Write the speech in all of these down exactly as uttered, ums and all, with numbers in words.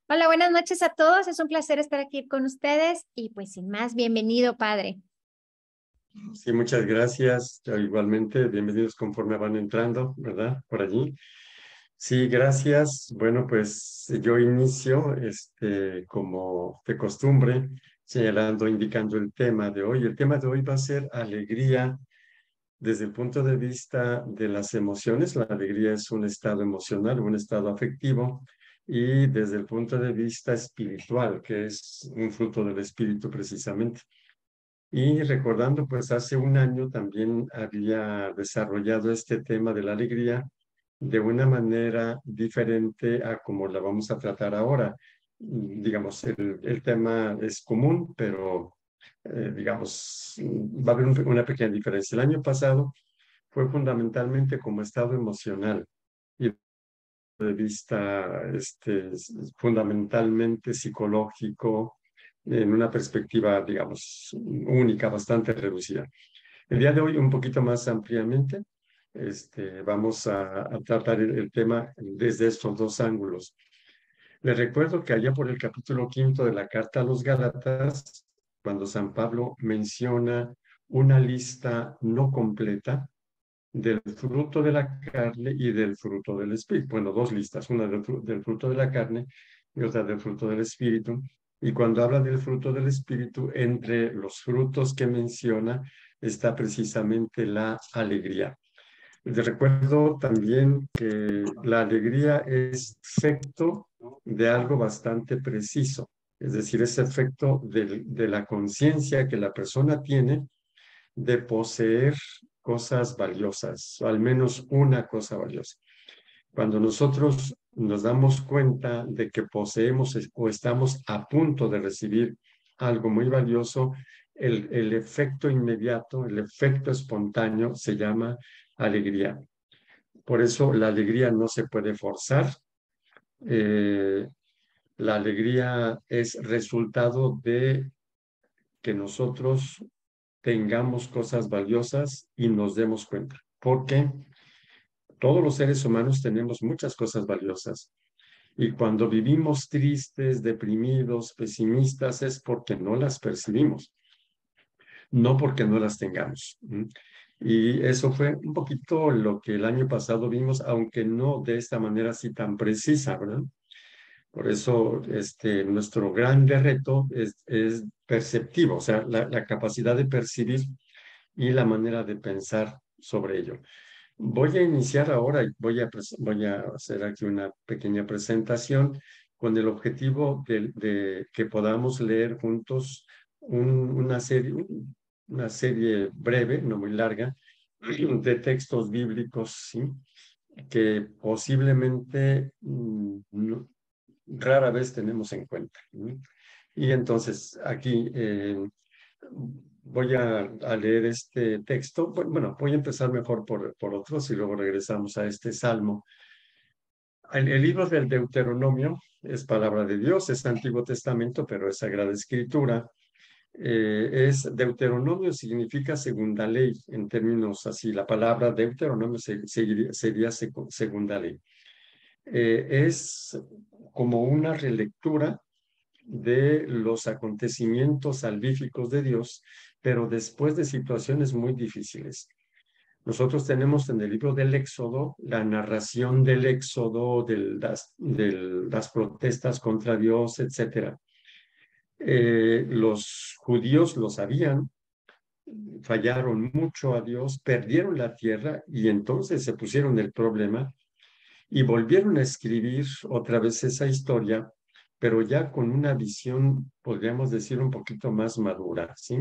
Hola, buenas noches a todos. Es un placer estar aquí con ustedes y pues sin más, bienvenido, padre. Sí, muchas gracias. Igualmente, bienvenidos conforme van entrando, ¿verdad? Por allí. Sí, gracias. Bueno, pues yo inicio, este, como de costumbre, señalando, indicando el tema de hoy. El tema de hoy va a ser alegría desde el punto de vista de las emociones. La alegría es un estado emocional, un estado afectivo, y desde el punto de vista espiritual, que es un fruto del espíritu precisamente. Y recordando, pues hace un año también había desarrollado este tema de la alegría de una manera diferente a como la vamos a tratar ahora. Mm, Digamos, el, el tema es común, pero eh, digamos, mm, va a haber un- una pequeña diferencia. El año pasado fue fundamentalmente como estado emocional y de vista este, fundamentalmente psicológico, en una perspectiva, digamos, única, bastante reducida. El día de hoy, un poquito más ampliamente, este, vamos a, a tratar el, el tema desde estos dos ángulos. Les recuerdo que allá por el capítulo quinto de la Carta a los Gálatas, cuando San Pablo menciona una lista no completa del fruto de la carne y del fruto del espíritu. Bueno, dos listas, una del, fru- del fruto de la carne y otra del fruto del espíritu. Y cuando habla del fruto del espíritu, entre los frutos que menciona está precisamente la alegría. Les recuerdo también que la alegría es efecto de algo bastante preciso, es decir, es efecto de, de la conciencia que la persona tiene de poseer cosas valiosas, o al menos una cosa valiosa. Cuando nosotros nos damos cuenta de que poseemos o estamos a punto de recibir algo muy valioso, el, el efecto inmediato, el efecto espontáneo se llama alegría. Por eso la alegría no se puede forzar. Eh, la alegría es resultado de que nosotros tengamos cosas valiosas y nos demos cuenta. Porque todos los seres humanos tenemos muchas cosas valiosas. Y cuando vivimos tristes, deprimidos, pesimistas, es porque no las percibimos, no porque no las tengamos. ¿Mm? Y eso fue un poquito lo que el año pasado vimos, aunque no de esta manera así tan precisa, ¿verdad? Por eso este, nuestro grande reto es, es perceptivo, o sea, la, la capacidad de percibir y la manera de pensar sobre ello. Voy a iniciar ahora y voy a, pres- voy a hacer aquí una pequeña presentación con el objetivo de, de que podamos leer juntos un- una serie, una serie breve, no muy larga, de textos bíblicos, ¿sí? Que posiblemente mm, no- rara vez tenemos en cuenta. ¿Sí? Y entonces aquí eh, voy a, a leer este texto. Bueno, voy a empezar mejor por, por otros y luego regresamos a este salmo. El, el libro del Deuteronomio es palabra de Dios, es Antiguo Testamento, pero es Sagrada Escritura. Eh, es Deuteronomio significa segunda ley, en términos así, la palabra Deuteronomio se, sería, sería segunda ley. Eh, es como una relectura de los acontecimientos salvíficos de Dios, pero después de situaciones muy difíciles. Nosotros tenemos en el libro del Éxodo la narración del Éxodo, de las, de las protestas contra Dios, etcétera. Eh, los judíos lo sabían, fallaron mucho a Dios, perdieron la tierra y entonces se pusieron el problema y volvieron a escribir otra vez esa historia, pero ya con una visión, podríamos decir, un poquito más madura, ¿sí?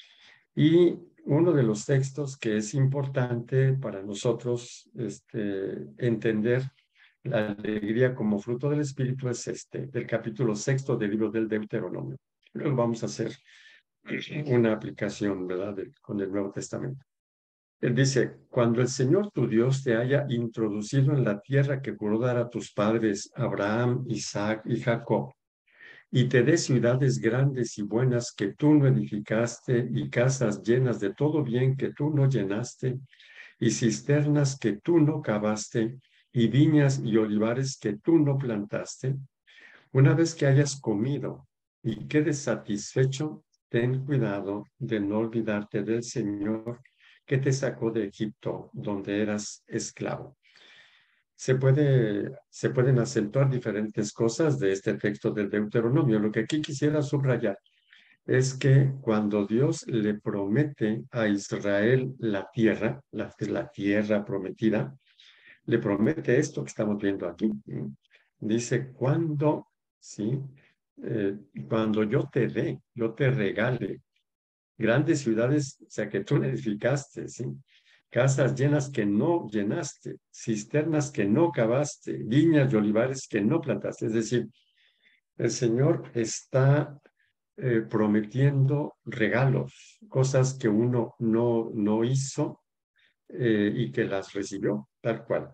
Y uno de los textos que es importante para nosotros este, entender la alegría como fruto del Espíritu es este, del capítulo sexto del libro del Deuteronomio. Luego vamos a hacer una aplicación, ¿verdad?, de, con el Nuevo Testamento. Él dice, cuando el Señor tu Dios te haya introducido en la tierra que juró dar a tus padres, Abraham, Isaac y Jacob, y te dé ciudades grandes y buenas que tú no edificaste, y casas llenas de todo bien que tú no llenaste, y cisternas que tú no cavaste, y viñas y olivares que tú no plantaste, Una vez que hayas comido y quedes satisfecho, ten cuidado de no olvidarte del Señor que te sacó de Egipto, donde eras esclavo. Se puede, se pueden acentuar diferentes cosas de este texto del Deuteronomio. Lo que aquí quisiera subrayar es que cuando Dios le promete a Israel la tierra, la, la tierra prometida, le promete esto que estamos viendo aquí. ¿Sí? Dice, cuando, ¿sí? Eh, cuando yo te dé, yo te regale grandes ciudades, o sea, que tú no edificaste, ¿sí? Casas llenas que no llenaste, cisternas que no cavaste, viñas y olivares que no plantaste. Es decir, el Señor está eh, prometiendo regalos, cosas que uno no, no hizo eh, y que las recibió, tal cual.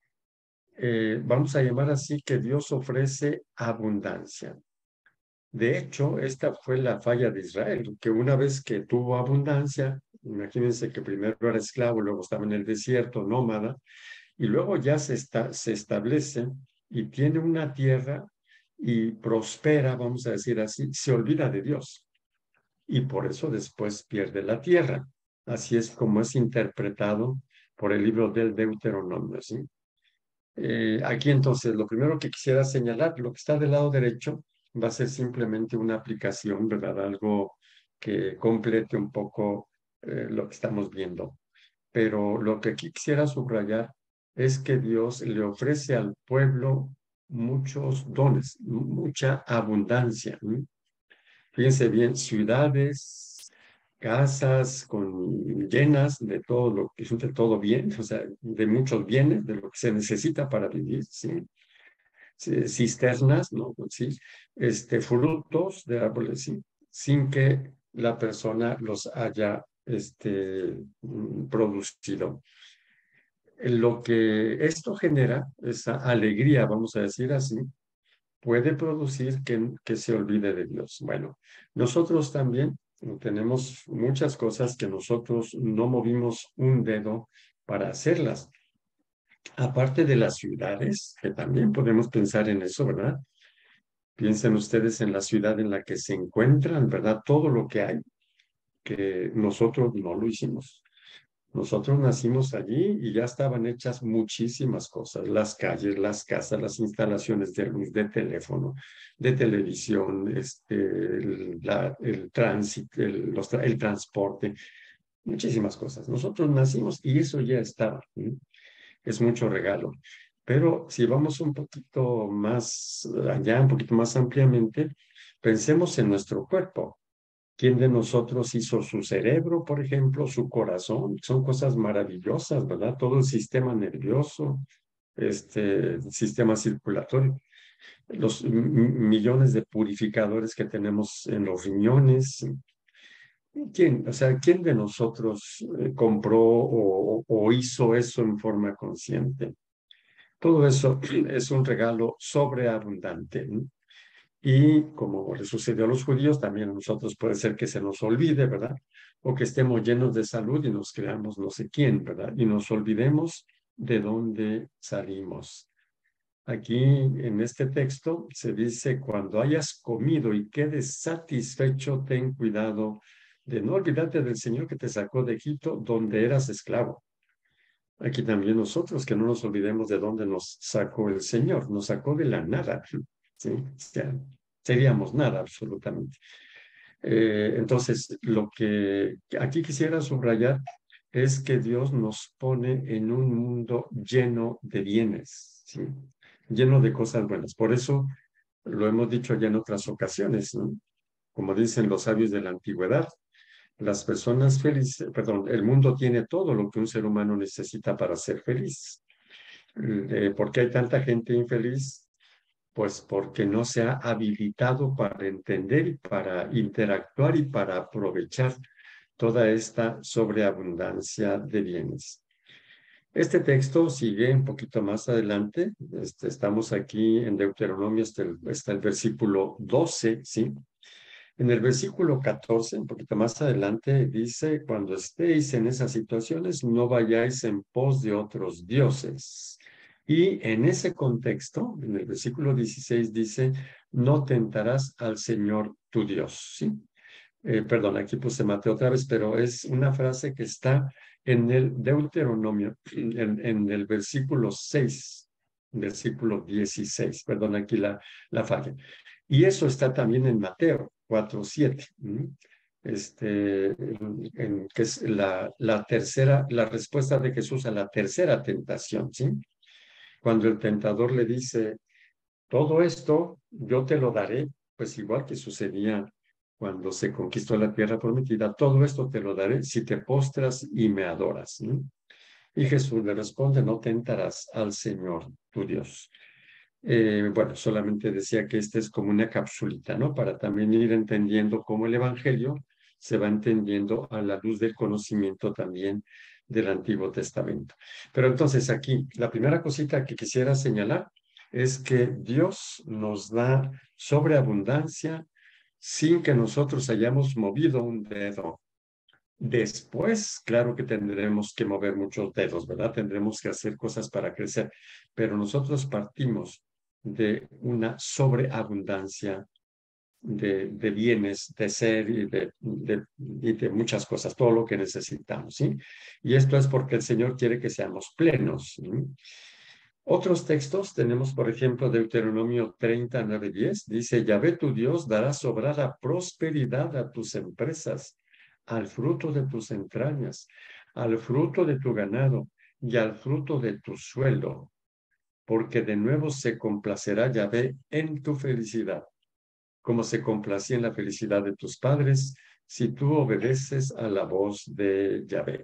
Eh, vamos a llamar así que Dios ofrece abundancia. De hecho, esta fue la falla de Israel, que una vez que tuvo abundancia, imagínense que primero era esclavo, luego estaba en el desierto, nómada, y luego ya se, está, se establece y tiene una tierra y prospera, vamos a decir así, se olvida de Dios y por eso después pierde la tierra. Así es como es interpretado por el libro del Deuteronomio, ¿sí? Eh, aquí entonces, lo primero que quisiera señalar, lo que está del lado derecho, va a ser simplemente una aplicación, ¿verdad? Algo que complete un poco eh, lo que estamos viendo. Pero lo que aquí quisiera subrayar es que Dios le ofrece al pueblo muchos dones, mucha abundancia. ¿Sí? Fíjense bien, ciudades, casas con, llenas de todo lo que de todo bien, o sea, de muchos bienes, de lo que se necesita para vivir, ¿sí? Sí, cisternas, ¿no? Sí, este, frutos de árboles, ¿sí? Sin que la persona los haya este, mm, producido. Lo que esto genera, esa alegría, vamos a decir así, puede producir que, que se olvide de Dios. Bueno, nosotros también tenemos muchas cosas que nosotros no movimos un dedo para hacerlas. Aparte de las ciudades, que también podemos pensar en eso, ¿verdad? Piensen ustedes en la ciudad en la que se encuentran, ¿verdad? Todo lo que hay, que nosotros no lo hicimos. Nosotros nacimos allí y ya estaban hechas muchísimas cosas, las calles, las casas, las instalaciones de luz, de teléfono, de televisión, este, el, la- el tránsito, el, los tra- el transporte, muchísimas cosas. Nosotros nacimos y eso ya estaba. ¿Sí? Es mucho regalo. Pero si vamos un poquito más allá, un poquito más ampliamente, pensemos en nuestro cuerpo. ¿Quién de nosotros hizo su cerebro, por ejemplo, su corazón? Son cosas maravillosas, ¿verdad? Todo el sistema nervioso, este sistema circulatorio, los millones de purificadores que tenemos en los riñones. ¿Quién, o sea, quién de nosotros eh, compró o, o hizo eso en forma consciente? Todo eso es un regalo sobreabundante. ¿No? Y como le sucedió a los judíos, también a nosotros puede ser que se nos olvide, ¿verdad? O que estemos llenos de salud y nos creamos no sé quién, ¿verdad? Y nos olvidemos de dónde salimos. Aquí en este texto se dice, cuando hayas comido y quedes satisfecho, ten cuidado de no olvidarte del Señor que te sacó de Egipto, donde eras esclavo. Aquí también nosotros, que no nos olvidemos de dónde nos sacó el Señor, nos sacó de la nada, ¿sí? O sea, seríamos nada absolutamente. Eh, entonces, lo que aquí quisiera subrayar es que Dios nos pone en un mundo lleno de bienes, ¿sí? Lleno de cosas buenas. Por eso lo hemos dicho ya en otras ocasiones, ¿no? Como dicen los sabios de la antigüedad, las personas felices, perdón, el mundo tiene todo lo que un ser humano necesita para ser feliz. Eh, ¿por qué hay tanta gente infeliz? Pues porque no se ha habilitado para entender y para interactuar y para aprovechar toda esta sobreabundancia de bienes. Este texto sigue un poquito más adelante. Este, estamos aquí en Deuteronomio hasta el, hasta el versículo doce, ¿sí? En el versículo catorce, un poquito más adelante, dice, cuando estéis en esas situaciones, no vayáis en pos de otros dioses. Y en ese contexto, en el versículo dieciséis dice, no tentarás al Señor tu Dios, ¿sí? Eh, perdón, aquí puse Mateo otra vez, pero es una frase que está en el Deuteronomio, en, en el versículo seis, versículo dieciséis, perdón, aquí la, la falla. Y eso está también en Mateo cuatro siete, este, en, en, que es la, la tercera, la respuesta de Jesús a la tercera tentación, ¿sí? Cuando el tentador le dice, todo esto yo te lo daré, pues igual que sucedía cuando se conquistó la tierra prometida, todo esto te lo daré si te postras y me adoras, ¿no? Y Jesús le responde, no tentarás al Señor tu Dios. Eh, bueno, solamente decía que esta es como una capsulita, ¿no? Para también ir entendiendo cómo el Evangelio se va entendiendo a la luz del conocimiento también del Antiguo Testamento. Pero entonces aquí, la primera cosita que quisiera señalar es que Dios nos da sobreabundancia sin que nosotros hayamos movido un dedo. Después, claro que tendremos que mover muchos dedos, ¿verdad? Tendremos que hacer cosas para crecer, pero nosotros partimos de una sobreabundancia de, de bienes, de ser y de, de, y de muchas cosas, todo lo que necesitamos, ¿sí? Y esto es porque el Señor quiere que seamos plenos, ¿sí? Otros textos tenemos, por ejemplo, Deuteronomio treinta, nueve, diez, dice, Yahvé tu Dios dará sobrada prosperidad a tus empresas, al fruto de tus entrañas, al fruto de tu ganado y al fruto de tu suelo, porque de nuevo se complacerá Yahvé en tu felicidad, como se complacía en la felicidad de tus padres, si tú obedeces a la voz de Yahvé.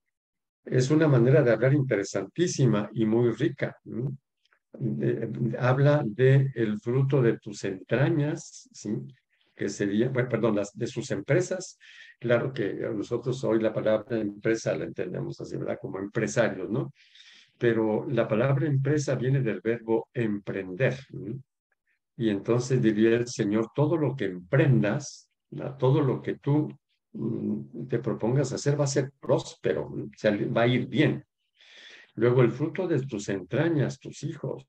Es una manera de hablar interesantísima y muy rica, ¿no? Eh, habla de el fruto de tus entrañas, ¿sí? Que sería, bueno, perdón, las, de sus empresas. Claro que nosotros hoy la palabra empresa la entendemos así, ¿verdad? Como empresarios, ¿no? Pero la palabra empresa viene del verbo emprender, ¿sí? Y entonces diría el Señor, todo lo que emprendas, ¿no? Todo lo que tú mm, te propongas hacer va a ser próspero, o sea, va a ir bien. Luego el fruto de tus entrañas, tus hijos,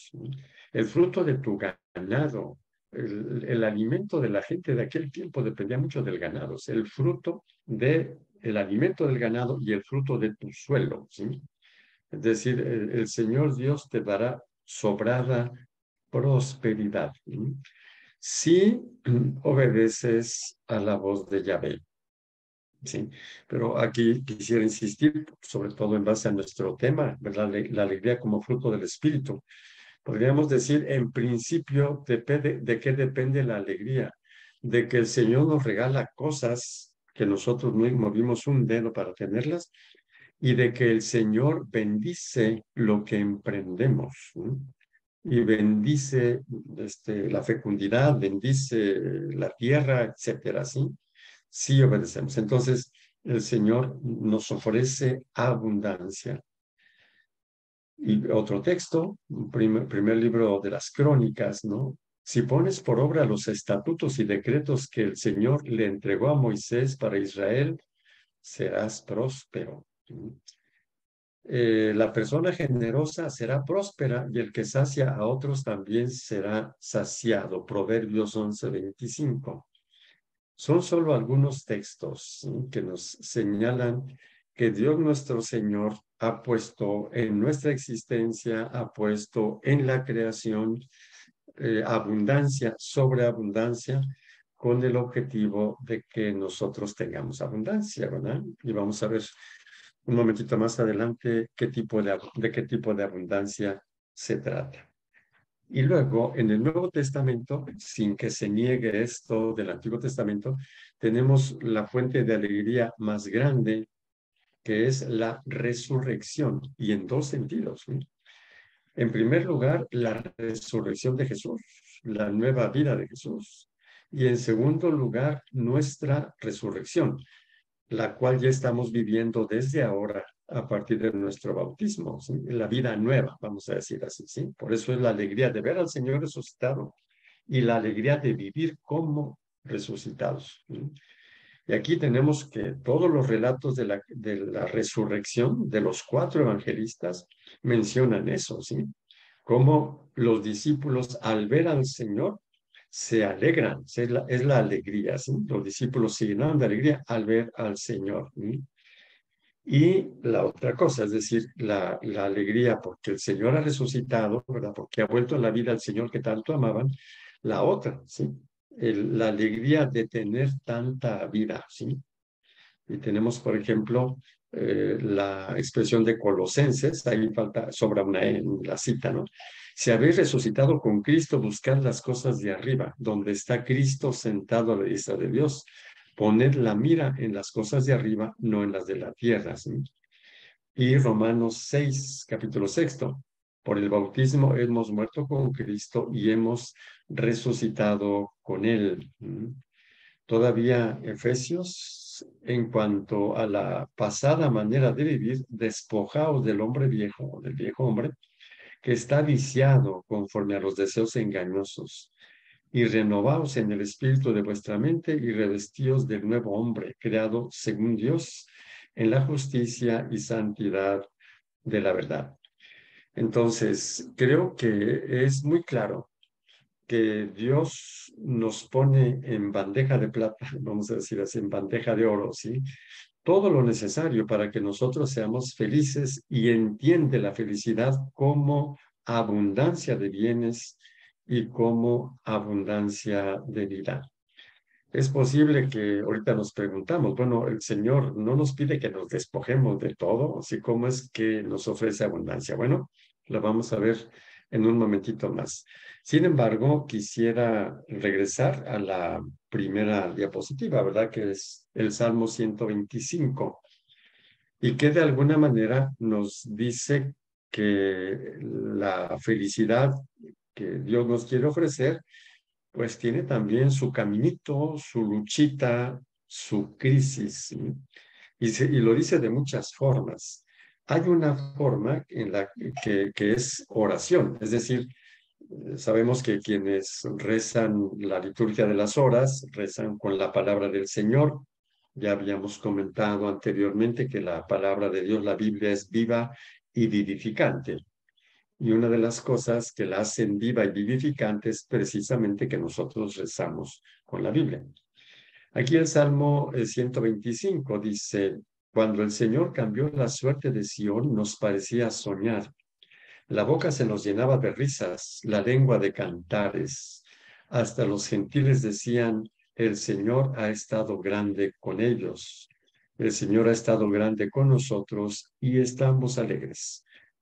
el fruto de tu ganado, el, el alimento de la gente de aquel tiempo dependía mucho del ganado, o sea, el fruto del el alimento del ganado y el fruto de tu suelo, ¿sí? Es decir, el, el Señor Dios te dará sobrada prosperidad, ¿sí? Si obedeces a la voz de Yahvé. Sí, pero aquí quisiera insistir, sobre todo en base a nuestro tema, ¿verdad? La alegría como fruto del Espíritu. Podríamos decir, en principio, depende, ¿de qué depende la alegría? De que el Señor nos regala cosas que nosotros no movimos un dedo para tenerlas y de que el Señor bendice lo que emprendemos, ¿no? Y bendice este, la fecundidad, bendice la tierra, etcétera, ¿sí? Sí obedecemos. Entonces, el Señor nos ofrece abundancia. Y otro texto, primer, primer libro de las Crónicas, ¿no? Si pones por obra los estatutos y decretos que el Señor le entregó a Moisés para Israel, serás próspero. Eh, la persona generosa será próspera y el que sacia a otros también será saciado. Proverbios once veinticinco. Son solo algunos textos, ¿sí?, que nos señalan que Dios nuestro Señor ha puesto en nuestra existencia, ha puesto en la creación eh, abundancia, sobreabundancia, con el objetivo de que nosotros tengamos abundancia, ¿verdad? Y vamos a ver un momentito más adelante qué tipo de, de qué tipo de abundancia se trata. Y luego, en el Nuevo Testamento, sin que se niegue esto del Antiguo Testamento, tenemos la fuente de alegría más grande, que es la resurrección, y en dos sentidos, ¿sí? En primer lugar, la resurrección de Jesús, la nueva vida de Jesús. Y en segundo lugar, nuestra resurrección, la cual ya estamos viviendo desde ahora a partir de nuestro bautismo, ¿sí? La vida nueva, vamos a decir así, ¿sí? Por eso es la alegría de ver al Señor resucitado y la alegría de vivir como resucitados, ¿sí? Y aquí tenemos que todos los relatos de la, de la resurrección de los cuatro evangelistas mencionan eso, ¿sí? Cómo los discípulos al ver al Señor se alegran, es la, es la alegría, ¿sí? Los discípulos se llenaron de alegría al ver al Señor. ¿Sí? Y la otra cosa, es decir, la, la alegría porque el Señor ha resucitado, ¿verdad? Porque ha vuelto a la vida al Señor que tanto amaban. La otra, ¿sí? El, la alegría de tener tanta vida, ¿sí? Y tenemos, por ejemplo, eh, la expresión de Colosenses, ahí falta, sobra una E en la cita, ¿no? Si habéis resucitado con Cristo, buscad las cosas de arriba, donde está Cristo sentado a la diestra de Dios. Poned la mira en las cosas de arriba, no en las de la tierra, ¿sí? Y Romanos seis, capítulo sexto. Por el bautismo hemos muerto con Cristo y hemos resucitado con Él. ¿Mm? Todavía Efesios, en cuanto a la pasada manera de vivir, despojaos del hombre viejo, del viejo hombre, que está viciado conforme a los deseos engañosos, y renovaos en el espíritu de vuestra mente y revestíos del nuevo hombre, creado según Dios, en la justicia y santidad de la verdad. Entonces, creo que es muy claro que Dios nos pone en bandeja de plata, vamos a decir así, en bandeja de oro, ¿sí? Todo lo necesario para que nosotros seamos felices y entiende la felicidad como abundancia de bienes y como abundancia de vida. Es posible que ahorita nos preguntamos, bueno, el Señor no nos pide que nos despojemos de todo, así como es que nos ofrece abundancia. Bueno, lo vamos a ver en un momentito más. Sin embargo, quisiera regresar a la primera diapositiva, ¿verdad? Que es el Salmo ciento veinticinco y que de alguna manera nos dice que la felicidad que Dios nos quiere ofrecer pues tiene también su caminito, su luchita, su crisis, ¿sí? Y, se, y lo dice de muchas formas. Hay una forma en la que, que es oración, es decir, sabemos que quienes rezan la liturgia de las horas, rezan con la palabra del Señor. Ya habíamos comentado anteriormente que la palabra de Dios, la Biblia, es viva y vivificante. Y una de las cosas que la hacen viva y vivificante es precisamente que nosotros rezamos con la Biblia. Aquí el Salmo ciento veinticinco dice, cuando el Señor cambió la suerte de Sión, nos parecía soñar. La boca se nos llenaba de risas, la lengua de cantares. Hasta los gentiles decían, el Señor ha estado grande con ellos. El Señor ha estado grande con nosotros y estamos alegres.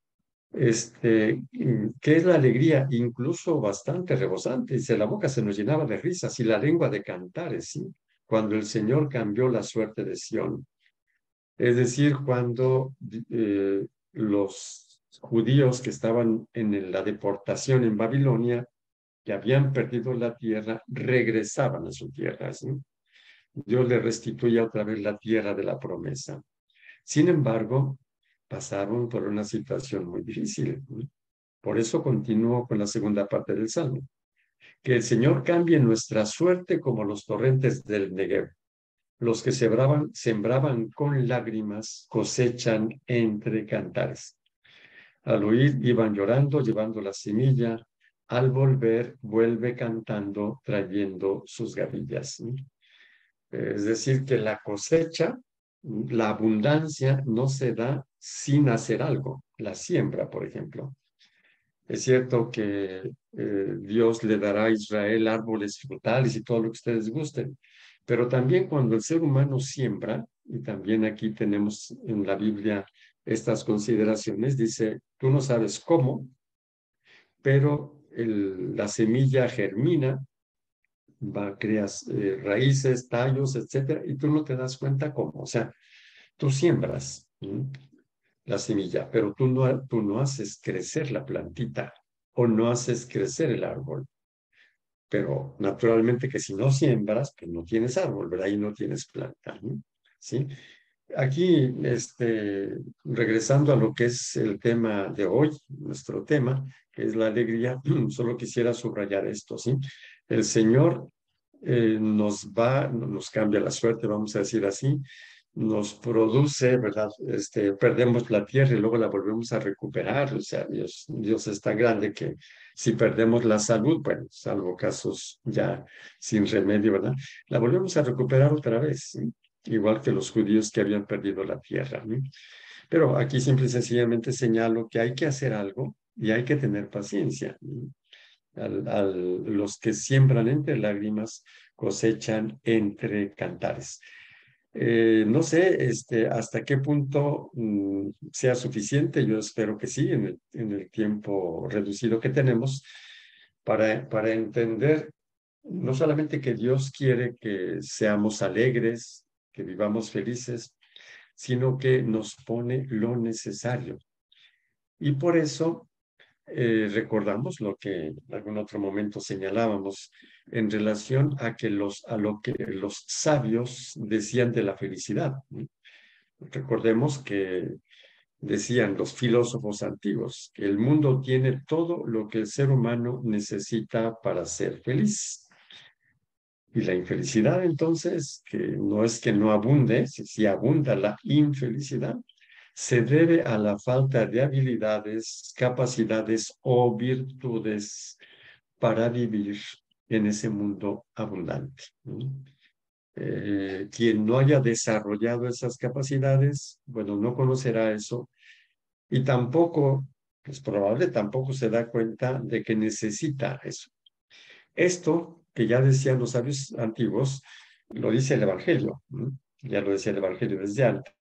Este, ¿qué es la alegría? Incluso bastante rebosante. Dice, la boca se nos llenaba de risas y la lengua de cantares, ¿sí? Cuando el Señor cambió la suerte de Sión. Es decir, cuando eh, los judíos que estaban en la deportación en Babilonia, que habían perdido la tierra, regresaban a su tierra, ¿sí? Dios le restituía otra vez la tierra de la promesa. Sin embargo, pasaron por una situación muy difícil, ¿sí? Por eso continúo con la segunda parte del Salmo. Que el Señor cambie nuestra suerte como los torrentes del Negev. Los que sembraban, sembraban con lágrimas cosechan entre cantares. Al oír iban llorando, llevando la semilla. Al volver, vuelve cantando, trayendo sus gavillas. Es decir, que la cosecha, la abundancia no se da sin hacer algo. La siembra, por ejemplo. Es cierto que eh, Dios le dará a Israel árboles frutales y todo lo que ustedes gusten, pero también cuando el ser humano siembra, y también aquí tenemos en la Biblia estas consideraciones, dice, tú no sabes cómo, pero el, la semilla germina, va, creas eh, raíces, tallos, etcétera, y tú no te das cuenta cómo. O sea, tú siembras, ¿sí?, la semilla, pero tú no, tú no haces crecer la plantita o no haces crecer el árbol. Pero naturalmente que si no siembras, pues no tienes árbol, ¿verdad? Y no tienes planta, ¿no? ¿Sí? Aquí, este, regresando a lo que es el tema de hoy, nuestro tema, que es la alegría, solo quisiera subrayar esto, ¿sí? El Señor eh, nos va, nos cambia la suerte, vamos a decir así, nos produce, ¿verdad? Este, perdemos la tierra y luego la volvemos a recuperar. O sea, Dios, Dios es tan grande que si perdemos la salud, bueno, salvo casos ya sin remedio, ¿verdad? La volvemos a recuperar otra vez, ¿sí? Igual que los judíos que habían perdido la tierra, ¿no? Pero aquí simple y sencillamente señalo que hay que hacer algo y hay que tener paciencia, ¿no? Al, al, los que siembran entre lágrimas cosechan entre cantares. Eh, no sé este, hasta qué punto mm, sea suficiente, yo espero que sí, en el, en el tiempo reducido que tenemos, para, para entender no solamente que Dios quiere que seamos alegres, que vivamos felices, sino que nos pone lo necesario. Y por eso eh, recordamos lo que en algún otro momento señalábamos en relación a, que los, a lo que los sabios decían de la felicidad, ¿no? Recordemos que decían los filósofos antiguos que el mundo tiene todo lo que el ser humano necesita para ser feliz. Y la infelicidad, entonces, que no es que no abunde, si, si abunda la infelicidad, se debe a la falta de habilidades, capacidades o virtudes para vivir en ese mundo abundante, ¿no? Eh, quien no haya desarrollado esas capacidades, bueno, no conocerá eso y tampoco, es probable, tampoco se da cuenta de que necesita eso. Esto que ya decían los sabios antiguos, lo dice el Evangelio, ¿no? Ya lo decía el Evangelio desde antes.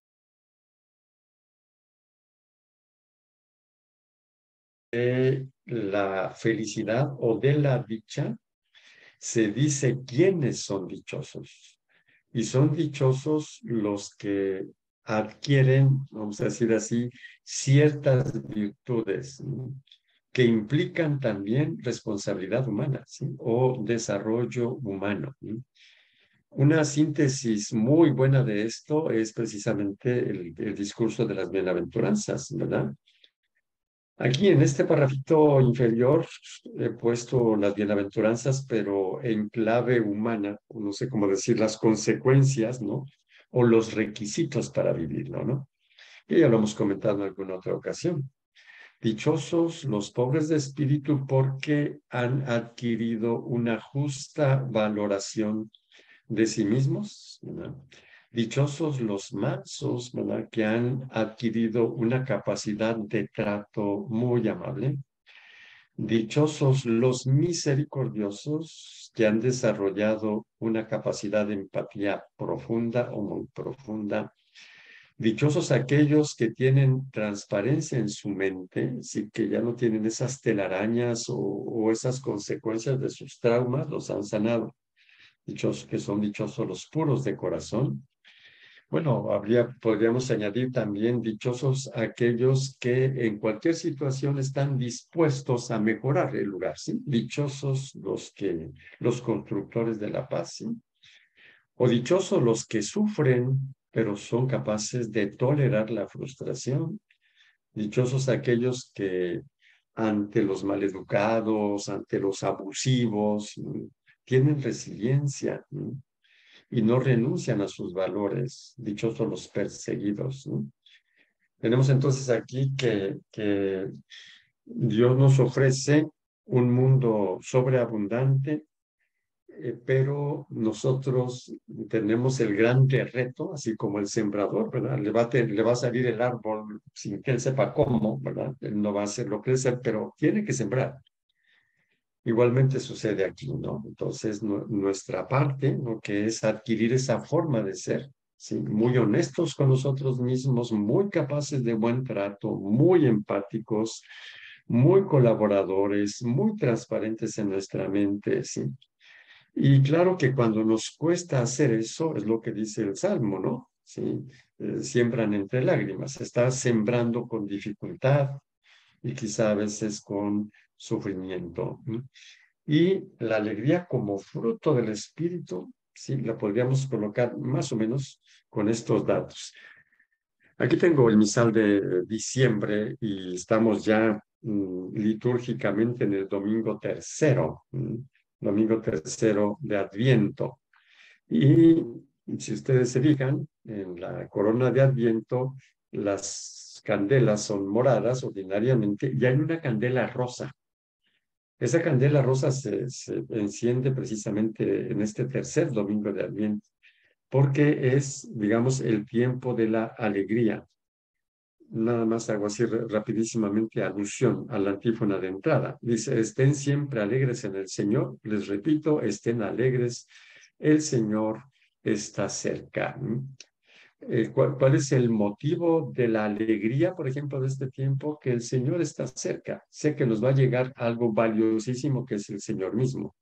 De la felicidad o de la dicha, se dice quiénes son dichosos. Y son dichosos los que adquieren, vamos a decir así, ciertas virtudes, ¿no? Que implican también responsabilidad humana, ¿sí? O desarrollo humano, ¿no? Una síntesis muy buena de esto es precisamente el, el discurso de las bienaventuranzas, ¿verdad? Aquí en este parrafito inferior he puesto las bienaventuranzas, pero en clave humana, o no sé cómo decir, las consecuencias, ¿no? O los requisitos para vivirlo, ¿no? Y ya lo hemos comentado en alguna otra ocasión. Dichosos los pobres de espíritu porque han adquirido una justa valoración de sí mismos, ¿verdad? Dichosos los mansos, ¿verdad? Que han adquirido una capacidad de trato muy amable. Dichosos los misericordiosos que han desarrollado una capacidad de empatía profunda o muy profunda. Dichosos aquellos que tienen transparencia en su mente, sí, que ya no tienen esas telarañas o, o esas consecuencias de sus traumas, los han sanado. Dichosos que son dichosos los puros de corazón. Bueno, habría, podríamos añadir también dichosos aquellos que en cualquier situación están dispuestos a mejorar el lugar, ¿sí? Dichosos los que, los constructores de la paz, ¿sí? O dichosos los que sufren, pero son capaces de tolerar la frustración. Dichosos aquellos que ante los maleducados, ante los abusivos, ¿no? Tienen resiliencia, ¿no? Y no renuncian a sus valores. Dichosos los perseguidos, ¿no? Tenemos entonces aquí que, que Dios nos ofrece un mundo sobreabundante, eh, pero nosotros tenemos el grande reto, así como el sembrador, ¿verdad? Le va, a te, le va a salir el árbol sin que él sepa cómo, ¿verdad? Él no va a hacerlo crecer, pero tiene que sembrar. Igualmente sucede aquí, ¿no? Entonces, no, nuestra parte, lo que es adquirir esa forma de ser, ¿sí? Muy honestos con nosotros mismos, muy capaces de buen trato, muy empáticos, muy colaboradores, muy transparentes en nuestra mente, ¿sí? Y claro que cuando nos cuesta hacer eso, es lo que dice el Salmo, ¿no? Sí, eh, siembran entre lágrimas, está sembrando con dificultad y quizá a veces con sufrimiento, ¿no? Y la alegría como fruto del Espíritu, sí, la podríamos colocar más o menos con estos datos. Aquí tengo el misal de diciembre y estamos ya mm, litúrgicamente en el domingo tercero, mm, domingo tercero de Adviento. Y si ustedes se fijan, en la corona de Adviento, las candelas son moradas ordinariamente y hay una candela rosa. Esa candela rosa se, se enciende precisamente en este tercer domingo de Adviento, porque es, digamos, el tiempo de la alegría. Nada más hago así rapidísimamente alusión a la antífona de entrada. Dice, estén siempre alegres en el Señor. Les repito, estén alegres. El Señor está cerca. Eh, ¿cuál, ¿Cuál es el motivo de la alegría, por ejemplo, de este tiempo? Que el Señor está cerca. Sé que nos va a llegar algo valiosísimo que es el Señor mismo.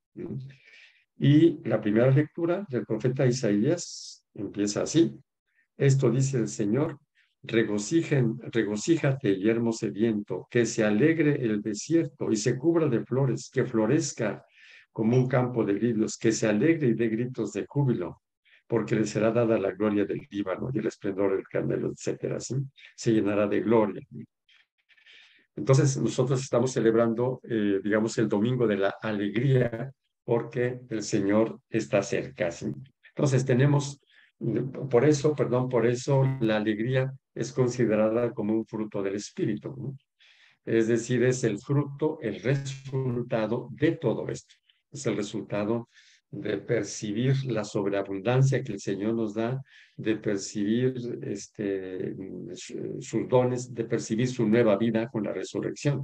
Y la primera lectura del profeta Isaías empieza así. Esto dice el Señor, regocijen, regocíjate, yermo sediento, que se alegre el desierto y se cubra de flores, que florezca como un campo de lirios, que se alegre y dé gritos de júbilo, porque le será dada la gloria del Líbano y el esplendor del Carmelo, etcétera. ¿Sí? Se llenará de gloria. Entonces, nosotros estamos celebrando, eh, digamos, el domingo de la alegría, porque el Señor está cerca. ¿Sí? Entonces, tenemos, por eso, perdón, por eso la alegría es considerada como un fruto del Espíritu, ¿no? Es decir, es el fruto, el resultado de todo esto. Es el resultado de percibir la sobreabundancia que el Señor nos da, de percibir este, sus dones, de percibir su nueva vida con la resurrección.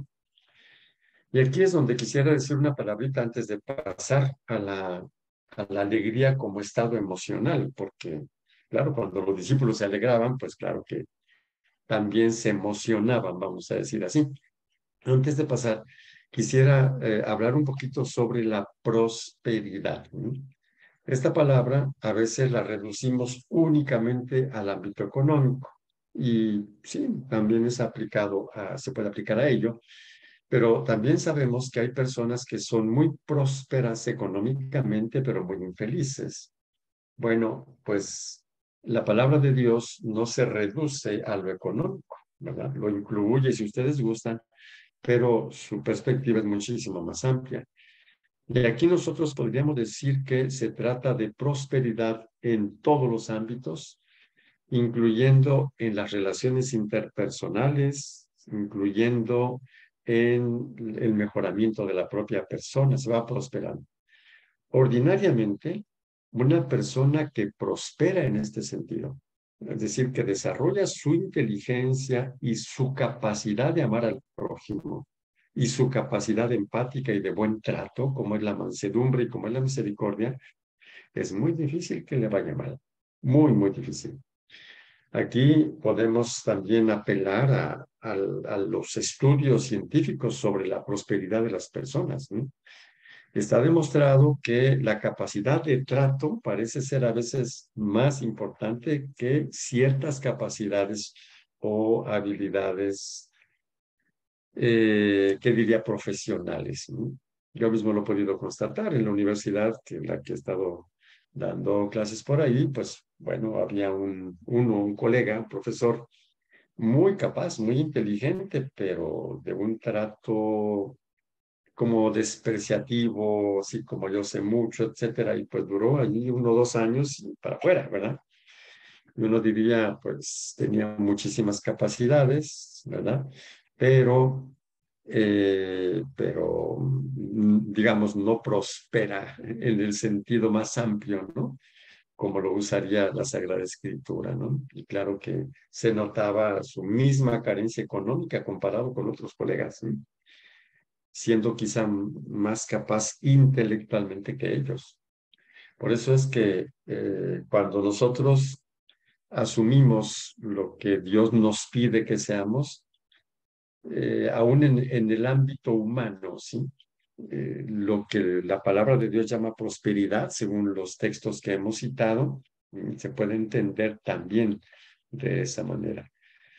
Y aquí es donde quisiera decir una palabrita antes de pasar a la, a la alegría como estado emocional, porque, claro, cuando los discípulos se alegraban, pues claro que también se emocionaban, vamos a decir así. Antes de pasar, quisiera eh, hablar un poquito sobre la prosperidad. ¿Sí? Esta palabra a veces la reducimos únicamente al ámbito económico y sí, también es aplicado a, se puede aplicar a ello, pero también sabemos que hay personas que son muy prósperas económicamente, pero muy infelices. Bueno, pues la palabra de Dios no se reduce a lo económico, ¿verdad? Lo incluye si ustedes gustan, pero su perspectiva es muchísimo más amplia. Y aquí nosotros podríamos decir que se trata de prosperidad en todos los ámbitos, incluyendo en las relaciones interpersonales, incluyendo en el mejoramiento de la propia persona, se va prosperando. Ordinariamente, una persona que prospera en este sentido, es decir, que desarrolla su inteligencia y su capacidad de amar al prójimo, y su capacidad empática y de buen trato, como es la mansedumbre y como es la misericordia, es muy difícil que le vaya mal. Muy, muy difícil. Aquí podemos también apelar a, a, a los estudios científicos sobre la prosperidad de las personas, ¿no? Está demostrado que la capacidad de trato parece ser a veces más importante que ciertas capacidades o habilidades, eh, que diría profesionales, ¿no? Yo mismo lo he podido constatar en la universidad que en la que he estado dando clases por ahí, pues bueno, había un, uno, un colega, un profesor muy capaz, muy inteligente, pero de un trato como despreciativo, así como yo sé mucho, etcétera, y pues duró allí uno o dos años y para afuera, ¿verdad? Y uno diría, pues tenía muchísimas capacidades, ¿verdad? Pero, eh, pero, mm, digamos, no prospera en el sentido más amplio, ¿no? Como lo usaría la Sagrada Escritura, ¿no? Y claro que se notaba su misma carencia económica comparado con otros colegas, ¿no? Siendo quizá más capaz intelectualmente que ellos. Por eso es que eh, cuando nosotros asumimos lo que Dios nos pide que seamos, eh, aún en, en, el ámbito humano, ¿sí? Eh, lo que la palabra de Dios llama prosperidad, según los textos que hemos citado, se puede entender también de esa manera.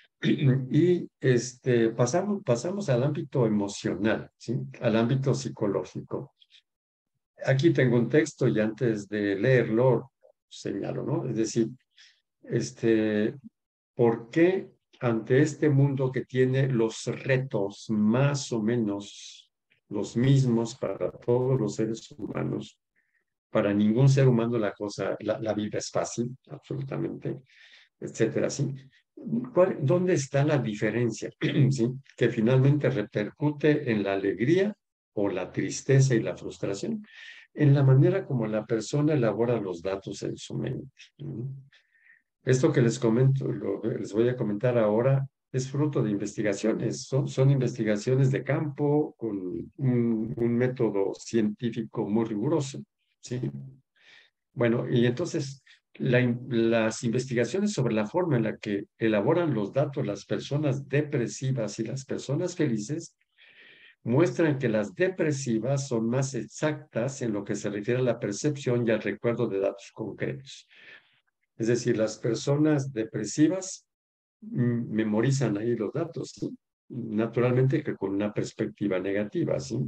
Y este, pasamos, pasamos al ámbito emocional, ¿sí? Al ámbito psicológico. Aquí tengo un texto y antes de leerlo señalo, ¿no? Es decir, este, ¿por qué ante este mundo que tiene los retos más o menos los mismos para todos los seres humanos, para ningún ser humano la cosa, la, la vida es fácil, absolutamente, etcétera, ¿sí? ¿Cuál, ¿Dónde está la diferencia? ¿Sí? Que finalmente repercute en la alegría o la tristeza y la frustración, en la manera como la persona elabora los datos en su mente. ¿No? Esto que les comento, lo, les voy a comentar ahora, es fruto de investigaciones. Son, son investigaciones de campo con un, un método científico muy riguroso, ¿sí? Bueno, y entonces la las investigaciones sobre la forma en la que elaboran los datos las personas depresivas y las personas felices muestran que las depresivas son más exactas en lo que se refiere a la percepción y al recuerdo de datos concretos. Es decir, las personas depresivas mm, memorizan ahí los datos, ¿sí? Naturalmente que con una perspectiva negativa, ¿sí?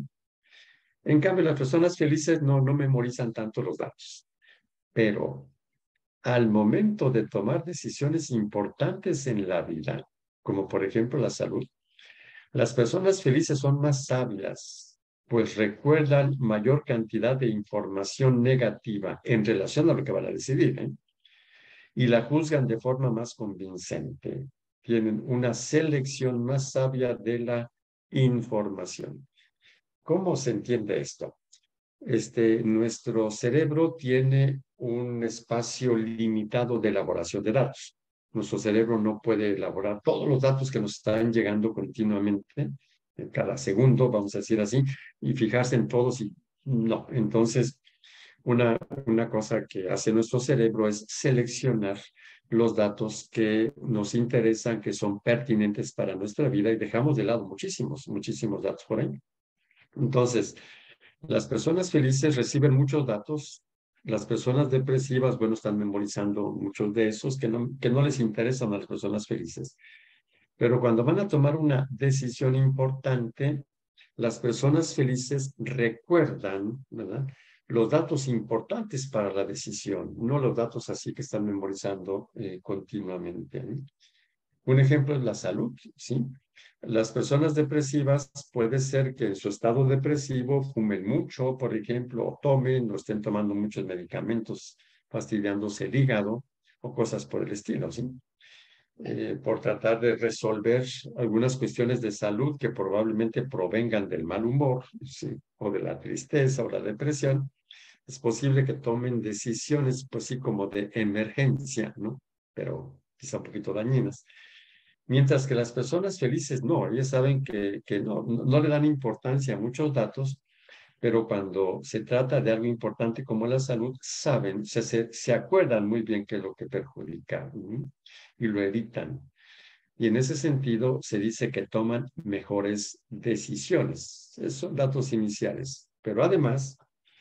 En cambio, las personas felices no, no memorizan tanto los datos, pero al momento de tomar decisiones importantes en la vida, como por ejemplo la salud, las personas felices son más sabias, pues recuerdan mayor cantidad de información negativa en relación a lo que van a decidir, ¿eh? Y la juzgan de forma más convincente. Tienen una selección más sabia de la información. ¿Cómo se entiende esto? Este, nuestro cerebro tiene un espacio limitado de elaboración de datos. Nuestro cerebro no puede elaborar todos los datos que nos están llegando continuamente, en cada segundo, vamos a decir así, y fijarse en todos y no. Entonces, una, una cosa que hace nuestro cerebro es seleccionar los datos que nos interesan, que son pertinentes para nuestra vida y dejamos de lado muchísimos, muchísimos datos por ahí. Entonces, las personas felices reciben muchos datos. Las personas depresivas, bueno, están memorizando muchos de esos que no, que no les interesan a las personas felices. Pero cuando van a tomar una decisión importante, las personas felices recuerdan, ¿verdad? Los datos importantes para la decisión, no los datos así que están memorizando eh, continuamente, ¿eh? Un ejemplo es la salud, ¿sí? Las personas depresivas puede ser que en su estado depresivo fumen mucho, por ejemplo, o tomen o estén tomando muchos medicamentos, fastidiándose el hígado o cosas por el estilo, ¿sí? Eh, por tratar de resolver algunas cuestiones de salud que probablemente provengan del mal humor, ¿sí? O de la tristeza o la depresión, es posible que tomen decisiones, pues sí, como de emergencia, ¿no? Pero quizá un poquito dañinas. Mientras que las personas felices no, ellas saben que, que no, no, no le dan importancia a muchos datos, pero cuando se trata de algo importante como la salud, saben, se, se, se acuerdan muy bien qué es lo que perjudica, ¿sí? Y lo evitan. Y en ese sentido se dice que toman mejores decisiones. Esos son datos iniciales. Pero además,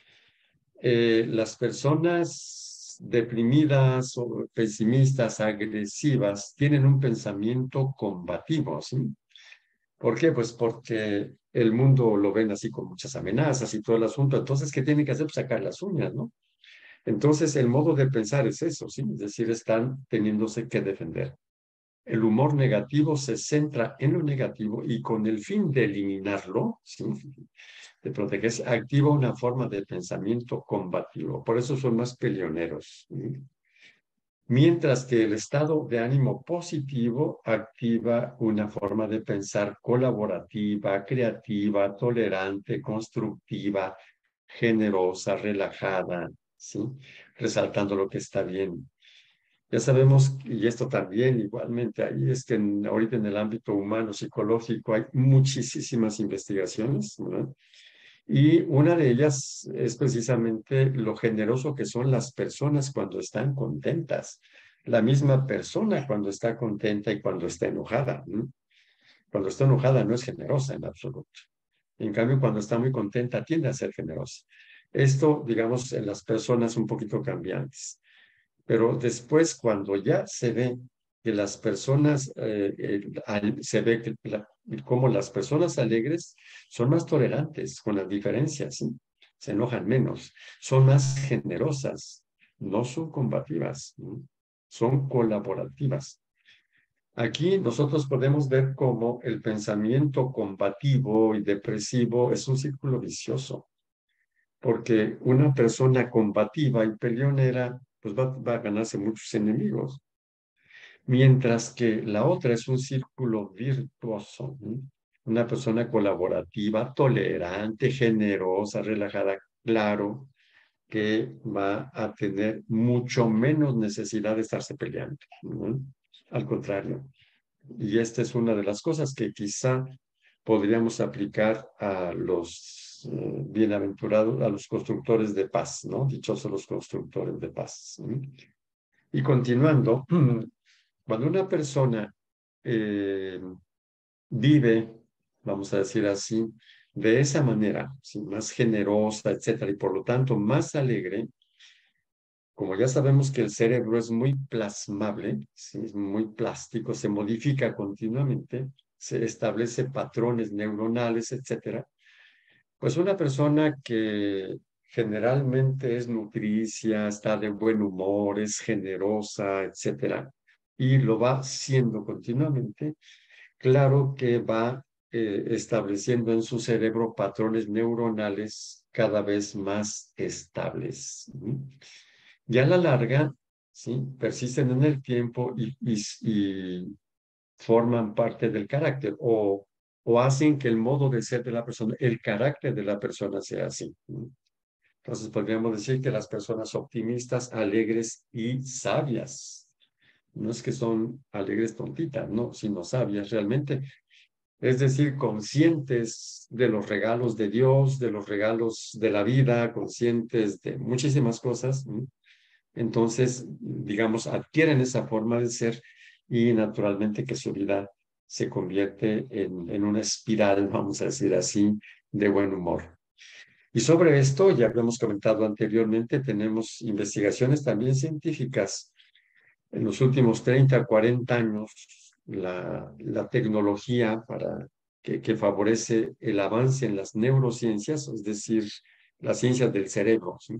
eh, las personas deprimidas o pesimistas, agresivas, tienen un pensamiento combativo, ¿sí? ¿Por qué? Pues porque el mundo lo ven así con muchas amenazas y todo el asunto. Entonces, ¿qué tienen que hacer? Pues sacar las uñas, ¿no? Entonces, el modo de pensar es eso, ¿sí? Es decir, están teniéndose que defender. El humor negativo se centra en lo negativo y con el fin de eliminarlo, ¿sí? De protegerse, activa una forma de pensamiento combativo. Por eso son más peleoneros, ¿sí? Mientras que el estado de ánimo positivo activa una forma de pensar colaborativa, creativa, tolerante, constructiva, generosa, relajada, ¿sí? Resaltando lo que está bien. Ya sabemos, y esto también igualmente, ahí es que en, ahorita en el ámbito humano, psicológico, hay muchísimas investigaciones, ¿verdad? Y una de ellas es precisamente lo generoso que son las personas cuando están contentas. La misma persona cuando está contenta y cuando está enojada, ¿no? Cuando está enojada no es generosa en absoluto. En cambio, cuando está muy contenta tiende a ser generosa. Esto, digamos, en las personas un poquito cambiantes. Pero después, cuando ya se ve que las personas, eh, eh, al- se ve que la- como las personas alegres son más tolerantes con las diferencias, ¿sí? Se enojan menos, son más generosas, no son combativas, ¿no? Son colaborativas. Aquí nosotros podemos ver cómo el pensamiento combativo y depresivo es un círculo vicioso. porque una persona combativa y peleonera, pues va, va a ganarse muchos enemigos, mientras que la otra es un círculo virtuoso, ¿no? Una persona colaborativa, tolerante, generosa, relajada, claro, que va a tener mucho menos necesidad de estarse peleando, ¿no? Al contrario. Y esta es una de las cosas que quizá podríamos aplicar a los eh, bienaventurados, a los constructores de paz, ¿no? Dichosos los constructores de paz. ¿Sí? Y continuando, cuando una persona eh, vive, vamos a decir así, de esa manera, ¿sí? Más generosa, etcétera, y por lo tanto más alegre, como ya sabemos que el cerebro es muy plasmable, ¿sí? Es muy plástico, se modifica continuamente, se establece patrones neuronales, etcétera. Pues una persona que generalmente es nutricia, está de buen humor, es generosa, etcétera, y lo va siendo continuamente, claro que va eh, estableciendo en su cerebro patrones neuronales cada vez más estables. ¿Sí? Y a la larga, ¿sí? Persisten en el tiempo y, y, y forman parte del carácter o, o hacen que el modo de ser de la persona, el carácter de la persona sea así. ¿Sí? Entonces podríamos decir que las personas optimistas, alegres y sabias, no es que son alegres tontitas, no, sino sabias realmente, es decir, conscientes de los regalos de Dios, de los regalos de la vida, conscientes de muchísimas cosas. ¿Sí? Entonces, digamos, adquieren esa forma de ser y naturalmente que su vida se convierte en, en una espiral, vamos a decir así, de buen humor. Y sobre esto, ya habíamos comentado anteriormente, tenemos investigaciones también científicas. En los últimos treinta, cuarenta años, la, la tecnología para, que, que favorece el avance en las neurociencias, es decir, las ciencias del cerebro, ¿sí?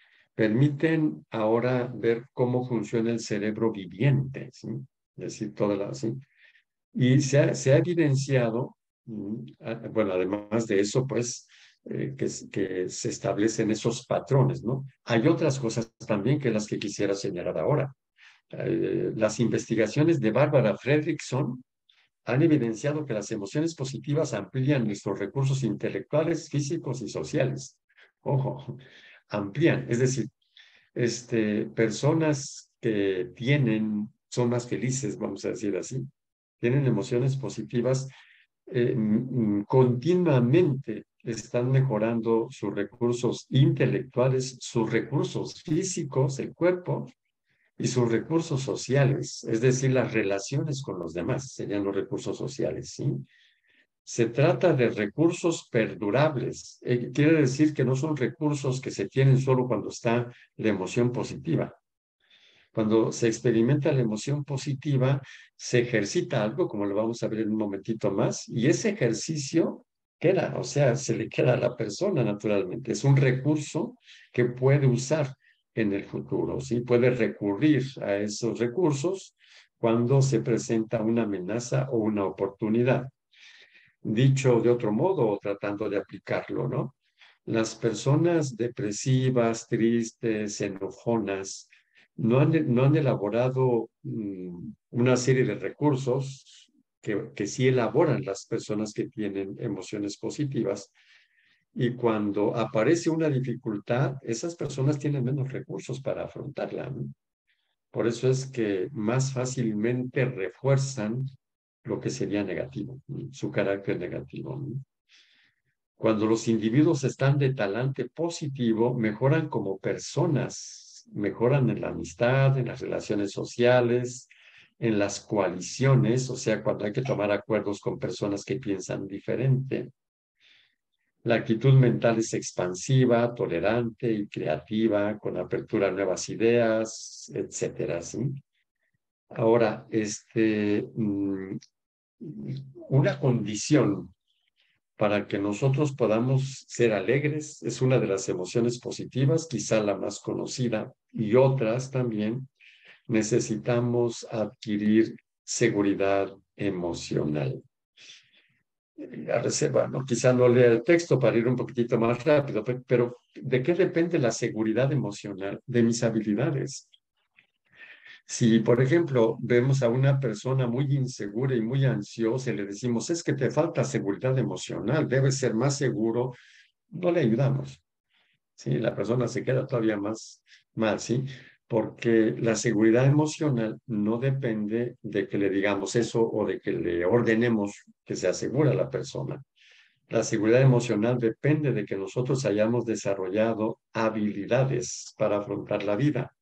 Permiten ahora ver cómo funciona el cerebro viviente, ¿sí? Es decir, toda la, ¿sí? Y se ha, se ha evidenciado, mm, bueno, además de eso, pues, eh, que, que se establecen esos patrones, ¿no? Hay otras cosas también que las que quisiera señalar ahora. Eh, las investigaciones de Barbara Fredrickson han evidenciado que las emociones positivas amplían nuestros recursos intelectuales, físicos y sociales. Ojo, amplían, es decir, este, personas que tienen, son más felices, vamos a decir así, tienen emociones positivas, eh, continuamente están mejorando sus recursos intelectuales, sus recursos físicos, el cuerpo, y sus recursos sociales, es decir, las relaciones con los demás, serían los recursos sociales, ¿sí? Se trata de recursos perdurables. Eh, quiere decir que no son recursos que se tienen solo cuando está la emoción positiva. Cuando se experimenta la emoción positiva, se ejercita algo, como lo vamos a ver en un momentito más, y ese ejercicio queda, o sea, se le queda a la persona naturalmente. Es un recurso que puede usar en el futuro, ¿sí? Puede recurrir a esos recursos cuando se presenta una amenaza o una oportunidad. Dicho de otro modo, o tratando de aplicarlo, ¿no? Las personas depresivas, tristes, enojonas, no han, no han elaborado mm, una serie de recursos que, que sí elaboran las personas que tienen emociones positivas. Y cuando aparece una dificultad, esas personas tienen menos recursos para afrontarla, ¿no? Por eso es que más fácilmente refuerzan lo que sería negativo, ¿no? Su carácter negativo, ¿no? Cuando los individuos están de talante positivo, mejoran como personas, mejoran en la amistad, en las relaciones sociales, en las coaliciones, o sea, cuando hay que tomar acuerdos con personas que piensan diferente. La actitud mental es expansiva, tolerante y creativa, con apertura a nuevas ideas, etcétera, ¿sí? Ahora, este, mm, una condición para que nosotros podamos ser alegres, es una de las emociones positivas, quizá la más conocida, y otras también, necesitamos adquirir seguridad emocional. a reserva, ¿no? Quizá no lea el texto para ir un poquitito más rápido, pe- pero ¿de qué depende la seguridad emocional? De mis habilidades. Si, por ejemplo, vemos a una persona muy insegura y muy ansiosa y le decimos, es que te falta seguridad emocional, debes ser más seguro, no le ayudamos. ¿Sí? La persona se queda todavía más mal, ¿sí? Porque la seguridad emocional no depende de que le digamos eso o de que le ordenemos que se asegure a la persona. La seguridad emocional depende de que nosotros hayamos desarrollado habilidades para afrontar la vida.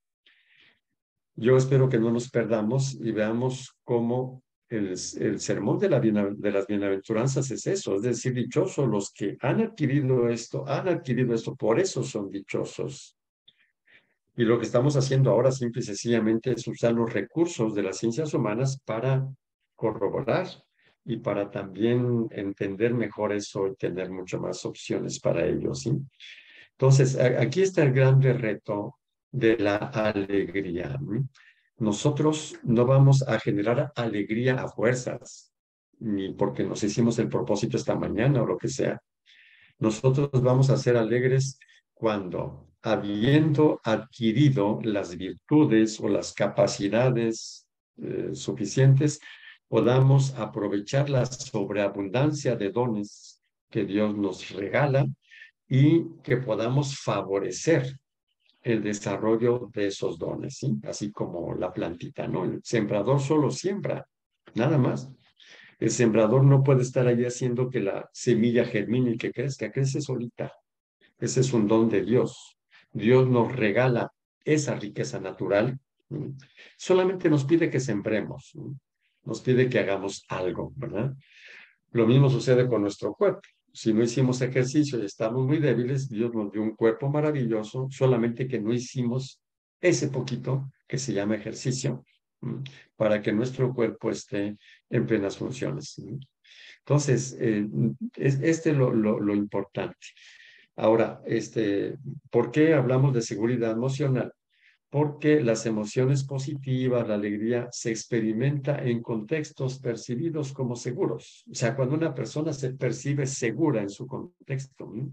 Yo espero que no nos perdamos y veamos cómo el, el sermón de, la biena- de las bienaventuranzas es eso, es decir, dichosos los que han adquirido esto, han adquirido esto, por eso son dichosos. Y lo que estamos haciendo ahora simple y sencillamente es usar los recursos de las ciencias humanas para corroborar y para también entender mejor eso y tener mucho más opciones para ello, ¿sí? Entonces, a- aquí está el grande reto de la alegría. ¿Sí? Nosotros no vamos a generar alegría a fuerzas, ni porque nos hicimos el propósito esta mañana o lo que sea. Nosotros vamos a ser alegres cuando, habiendo adquirido las virtudes o las capacidades eh, suficientes, podamos aprovechar la sobreabundancia de dones que Dios nos regala y que podamos favorecer el desarrollo de esos dones, ¿sí? Así como la plantita, ¿no? El sembrador solo siembra, nada más. El sembrador no puede estar ahí haciendo que la semilla germine y que crezca, crece solita. Ese es un don de Dios. Dios nos regala esa riqueza natural. ¿Sí? Solamente nos pide que sembremos, ¿sí? Nos pide que hagamos algo, ¿verdad? Lo mismo sucede con nuestro cuerpo. Si no hicimos ejercicio y estamos muy débiles, Dios nos dio un cuerpo maravilloso, solamente que no hicimos ese poquito que se llama ejercicio, ¿m? Para que nuestro cuerpo esté en plenas funciones. ¿M? Entonces, eh, es, este es lo, lo, lo importante. Ahora, este, ¿por qué hablamos de seguridad emocional? Porque las emociones positivas, la alegría, se experimenta en contextos percibidos como seguros. O sea, cuando una persona se percibe segura en su contexto. ¿Sí?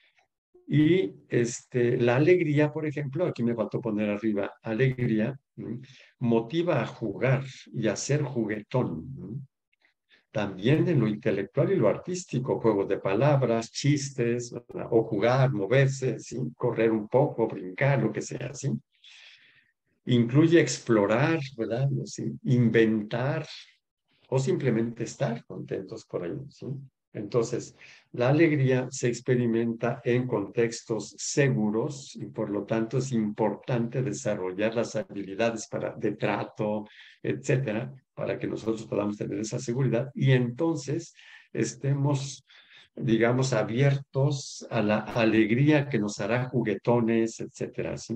Y este, la alegría, por ejemplo, aquí me faltó poner arriba, alegría, ¿sí? Motiva a jugar y a ser juguetón. ¿Sí? También en lo intelectual y lo artístico, juegos de palabras, chistes, ¿verdad? O jugar, moverse, ¿sí? Correr un poco, brincar, lo que sea, ¿sí? Incluye explorar, ¿verdad? Sí, inventar o simplemente estar contentos por ahí, ¿sí? Entonces, la alegría se experimenta en contextos seguros y por lo tanto es importante desarrollar las habilidades para, de trato, etcétera, para que nosotros podamos tener esa seguridad y entonces estemos, digamos, abiertos a la alegría que nos hará juguetones, etcétera, ¿sí?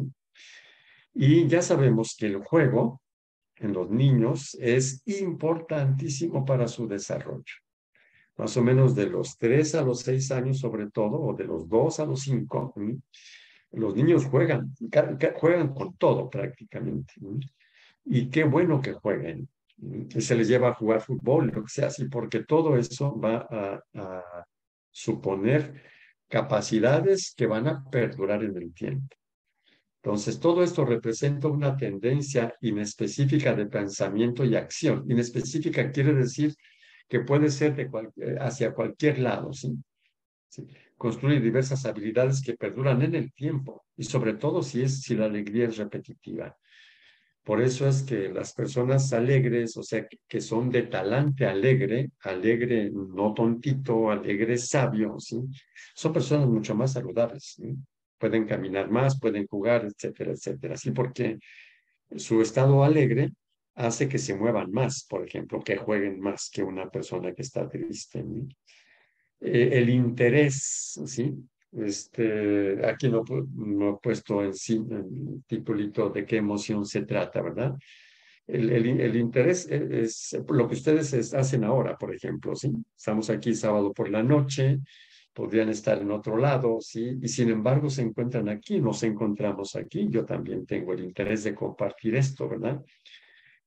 Y ya sabemos que el juego en los niños es importantísimo para su desarrollo. Más o menos de los tres a los seis años, sobre todo, o de los dos a los cinco, ¿sí? Los niños juegan, juegan con todo prácticamente. ¿Sí? Y qué bueno que jueguen. ¿Sí? Se les lleva a jugar fútbol, lo que sea así, porque todo eso va a, a suponer capacidades que van a perdurar en el tiempo. Entonces, todo esto representa una tendencia inespecífica de pensamiento y acción. Inespecífica quiere decir que puede ser de cual, eh, hacia cualquier lado, ¿sí? ¿Sí? Construye diversas habilidades que perduran en el tiempo y sobre todo si, es, si la alegría es repetitiva. Por eso es que las personas alegres, o sea, que, que son de talante alegre, alegre no tontito, alegre sabio, ¿sí? Son personas mucho más saludables, ¿sí? Pueden caminar más, pueden jugar, etcétera, etcétera. Sí, porque su estado alegre hace que se muevan más, por ejemplo, que jueguen más que una persona que está triste. ¿Sí? Eh, el interés, ¿sí? Este, aquí no, no he puesto en sí el titulito de qué emoción se trata, ¿verdad? El, el, el interés es, es, lo que ustedes es, hacen ahora, por ejemplo, ¿sí? Estamos aquí sábado por la noche, podrían estar en otro lado, ¿sí? Y sin embargo se encuentran aquí, nos encontramos aquí, yo también tengo el interés de compartir esto, ¿verdad?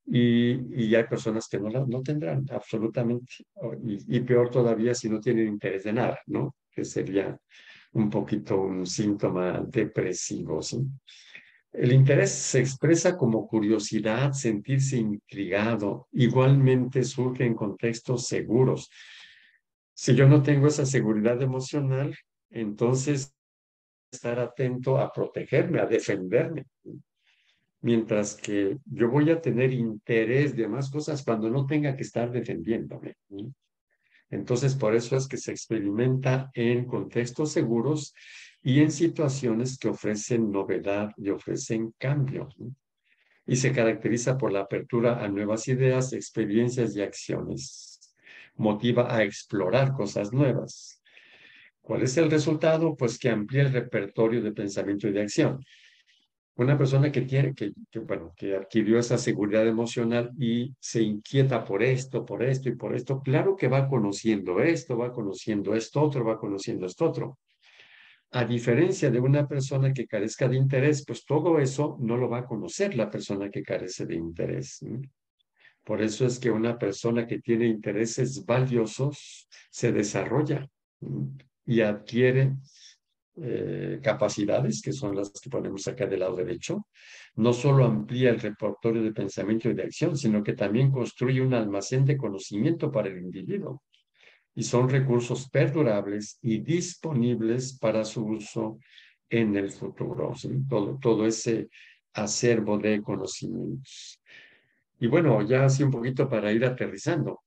Y, y hay personas que no, la, no tendrán absolutamente, y, y peor todavía si no tienen interés de nada, ¿no? Que sería un poquito un síntoma depresivo, ¿sí? El interés se expresa como curiosidad, sentirse intrigado. Igualmente surge en contextos seguros. Si yo no tengo esa seguridad emocional, entonces estar atento a protegerme, a defenderme. Mientras que yo voy a tener interés de más cosas cuando no tenga que estar defendiéndome. ¿Sí? Entonces, por eso es que se experimenta en contextos seguros y en situaciones que ofrecen novedad y ofrecen cambio. ¿Sí? Y se caracteriza por la apertura a nuevas ideas, experiencias y acciones. Motiva a explorar cosas nuevas. ¿Cuál es el resultado? Pues que amplía el repertorio de pensamiento y de acción. Una persona que tiene, que, que, bueno, que adquirió esa seguridad emocional y se inquieta por esto, por esto y por esto, claro que va conociendo esto, va conociendo esto otro, va conociendo esto otro. A diferencia de una persona que carezca de interés, pues todo eso no lo va a conocer la persona que carece de interés. ¿Sí? Por eso es que una persona que tiene intereses valiosos se desarrolla, ¿sí? Y adquiere eh, capacidades, que son las que ponemos acá del lado derecho, no solo amplía el repertorio de pensamiento y de acción, sino que también construye un almacén de conocimiento para el individuo. Y son recursos perdurables y disponibles para su uso en el futuro. ¿Sí? Todo, todo ese acervo de conocimientos. Y bueno, ya así un poquito para ir aterrizando.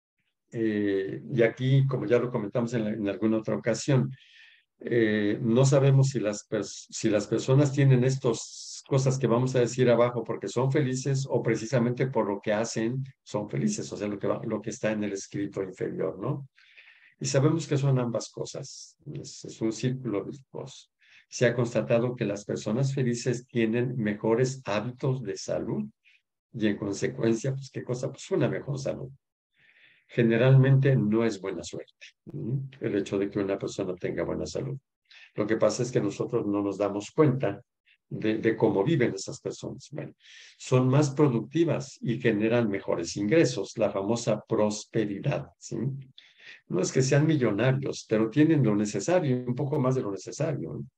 Eh, y aquí, como ya lo comentamos en, la, en alguna otra ocasión, eh, no sabemos si las, si las personas tienen estas cosas que vamos a decir abajo porque son felices o precisamente por lo que hacen son felices, o sea, lo que, va, lo que está en el escrito inferior, ¿no? Y sabemos que son ambas cosas, es, es un círculo virtuoso. Se ha constatado que las personas felices tienen mejores hábitos de salud y en consecuencia, pues, ¿qué cosa? Pues una mejor salud. Generalmente no es buena suerte, ¿sí? El hecho de que una persona tenga buena salud. Lo que pasa es que nosotros no nos damos cuenta de, de cómo viven esas personas. Bueno, son más productivas y generan mejores ingresos, la famosa prosperidad, ¿sí? No es que sean millonarios, pero tienen lo necesario, un poco más de lo necesario, ¿no?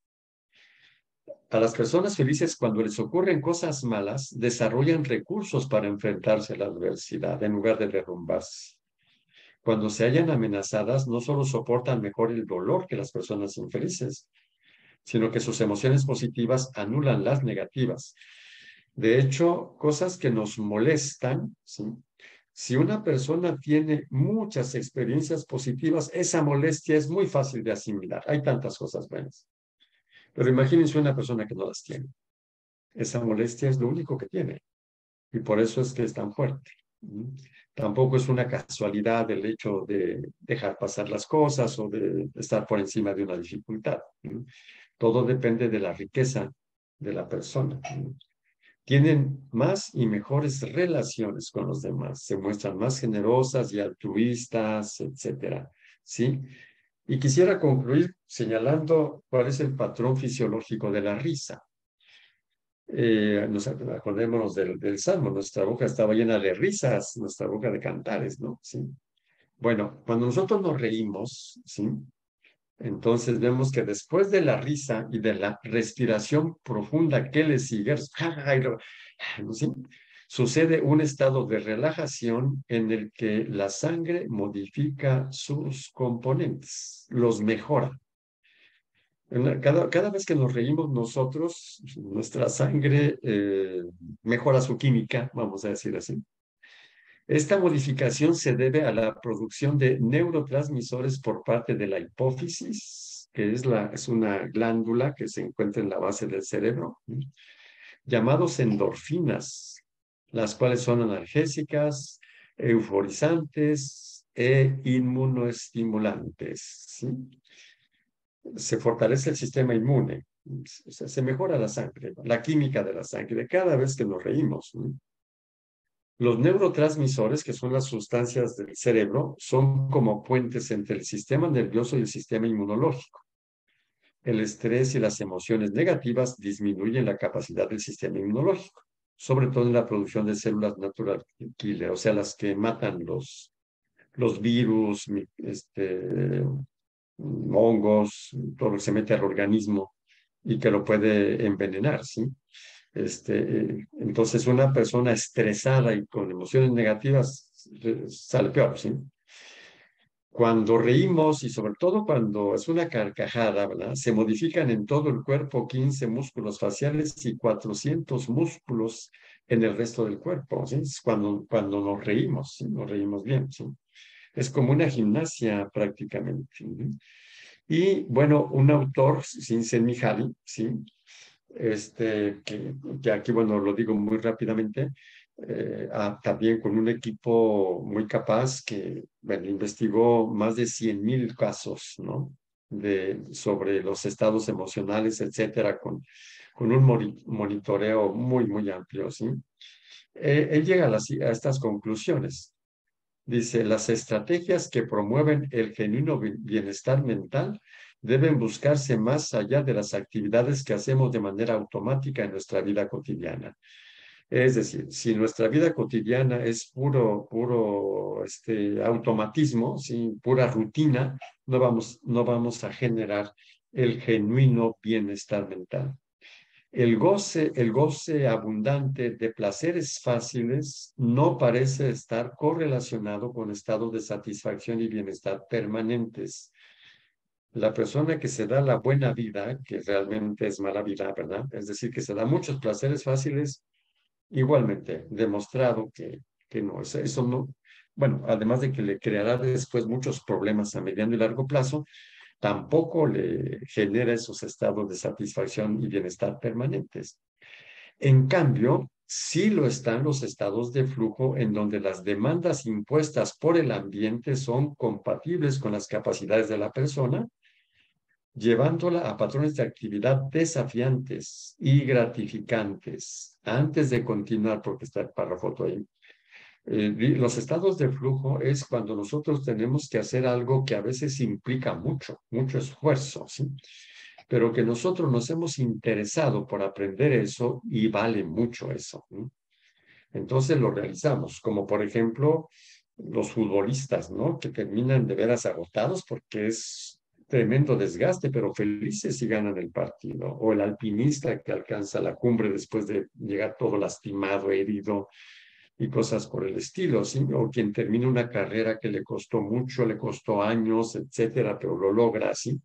A las personas felices, cuando les ocurren cosas malas, desarrollan recursos para enfrentarse a la adversidad en lugar de derrumbarse. Cuando se hallan amenazadas, no solo soportan mejor el dolor que las personas infelices, sino que sus emociones positivas anulan las negativas. De hecho, cosas que nos molestan, ¿sí? Si una persona tiene muchas experiencias positivas, esa molestia es muy fácil de asimilar. Hay tantas cosas buenas. Pero imagínense una persona que no las tiene. Esa molestia es lo único que tiene. Y por eso es que es tan fuerte. Tampoco es una casualidad el hecho de dejar pasar las cosas o de estar por encima de una dificultad. Todo depende de la riqueza de la persona. Tienen más y mejores relaciones con los demás, se muestran más generosas y altruistas, etcétera. ¿Sí? Y quisiera concluir señalando cuál es el patrón fisiológico de la risa. Eh, nos acordémonos del, del Salmo, nuestra boca estaba llena de risas, nuestra boca de cantares, ¿no? Sí. Bueno, cuando nosotros nos reímos, ¿sí? Entonces vemos que después de la risa y de la respiración profunda que le sigue, ¿sí? Sucede un estado de relajación en el que la sangre modifica sus componentes, los mejora. Cada, cada vez que nos reímos nosotros, nuestra sangre eh, mejora su química, vamos a decir así. Esta modificación se debe a la producción de neurotransmisores por parte de la hipófisis, que es, la, es una glándula que se encuentra en la base del cerebro, ¿sí? Llamados endorfinas, las cuales son analgésicas, euforizantes e inmunoestimulantes, ¿sí? Se fortalece el sistema inmune, o sea, se mejora la sangre, la química de la sangre cada vez que nos reímos, ¿sí? Los neurotransmisores, que son las sustancias del cerebro, son como puentes entre el sistema nervioso y el sistema inmunológico. El estrés y las emociones negativas disminuyen la capacidad del sistema inmunológico. sobre todo en la producción de células natural killer, o sea, las que matan los, los virus, mi- este, hongos, todo lo que se mete al organismo y que lo puede envenenar, ¿sí? Este, eh, entonces, una persona estresada y con emociones negativas eh, sale peor, ¿sí? Cuando reímos y sobre todo cuando es una carcajada, ¿verdad? Se modifican en todo el cuerpo quince músculos faciales y cuatrocientos músculos en el resto del cuerpo, ¿sí? Es cuando, cuando nos reímos, ¿sí? Nos reímos bien, ¿sí? Es como una gimnasia prácticamente, ¿sí? Y bueno, un autor, Csikszentmihalyi, ¿sí? Este, que, que aquí, bueno, lo digo muy rápidamente, eh, ah, también con un equipo muy capaz que, bueno, investigó más de cien mil casos, ¿no? De, sobre los estados emocionales, etcétera, con, con un mori- monitoreo muy, muy amplio, ¿sí? Eh, él llega a, las- a estas conclusiones. Dice, las estrategias que promueven el genuino bi- bienestar mental deben buscarse más allá de las actividades que hacemos de manera automática en nuestra vida cotidiana. Es decir, si nuestra vida cotidiana es puro, puro este, automatismo, ¿sí? Pura rutina, no vamos, no vamos a generar el genuino bienestar mental. El goce, el goce abundante de placeres fáciles no parece estar correlacionado con estados de satisfacción y bienestar permanentes. La persona que se da la buena vida, que realmente es mala vida, ¿verdad? Es decir, que se da muchos placeres fáciles, igualmente, demostrado que, que no, eso, eso no, bueno, además de que le creará después muchos problemas a mediano y largo plazo, tampoco le genera esos estados de satisfacción y bienestar permanentes. En cambio, sí lo están los estados de flujo en donde las demandas impuestas por el ambiente son compatibles con las capacidades de la persona, llevándola a patrones de actividad desafiantes y gratificantes. Antes de continuar, porque está el párrafo ahí, eh, los estados de flujo es cuando nosotros tenemos que hacer algo que a veces implica mucho, mucho esfuerzo, ¿sí? Pero que nosotros nos hemos interesado por aprender eso y vale mucho eso, ¿no? Entonces lo realizamos, como por ejemplo los futbolistas, ¿no? Que terminan de veras agotados porque es tremendo desgaste, pero felices si ganan el partido. O el alpinista que alcanza la cumbre después de llegar todo lastimado, herido y cosas por el estilo, ¿sí? O quien termina una carrera que le costó mucho, le costó años, etcétera, pero lo logra, ¿sí?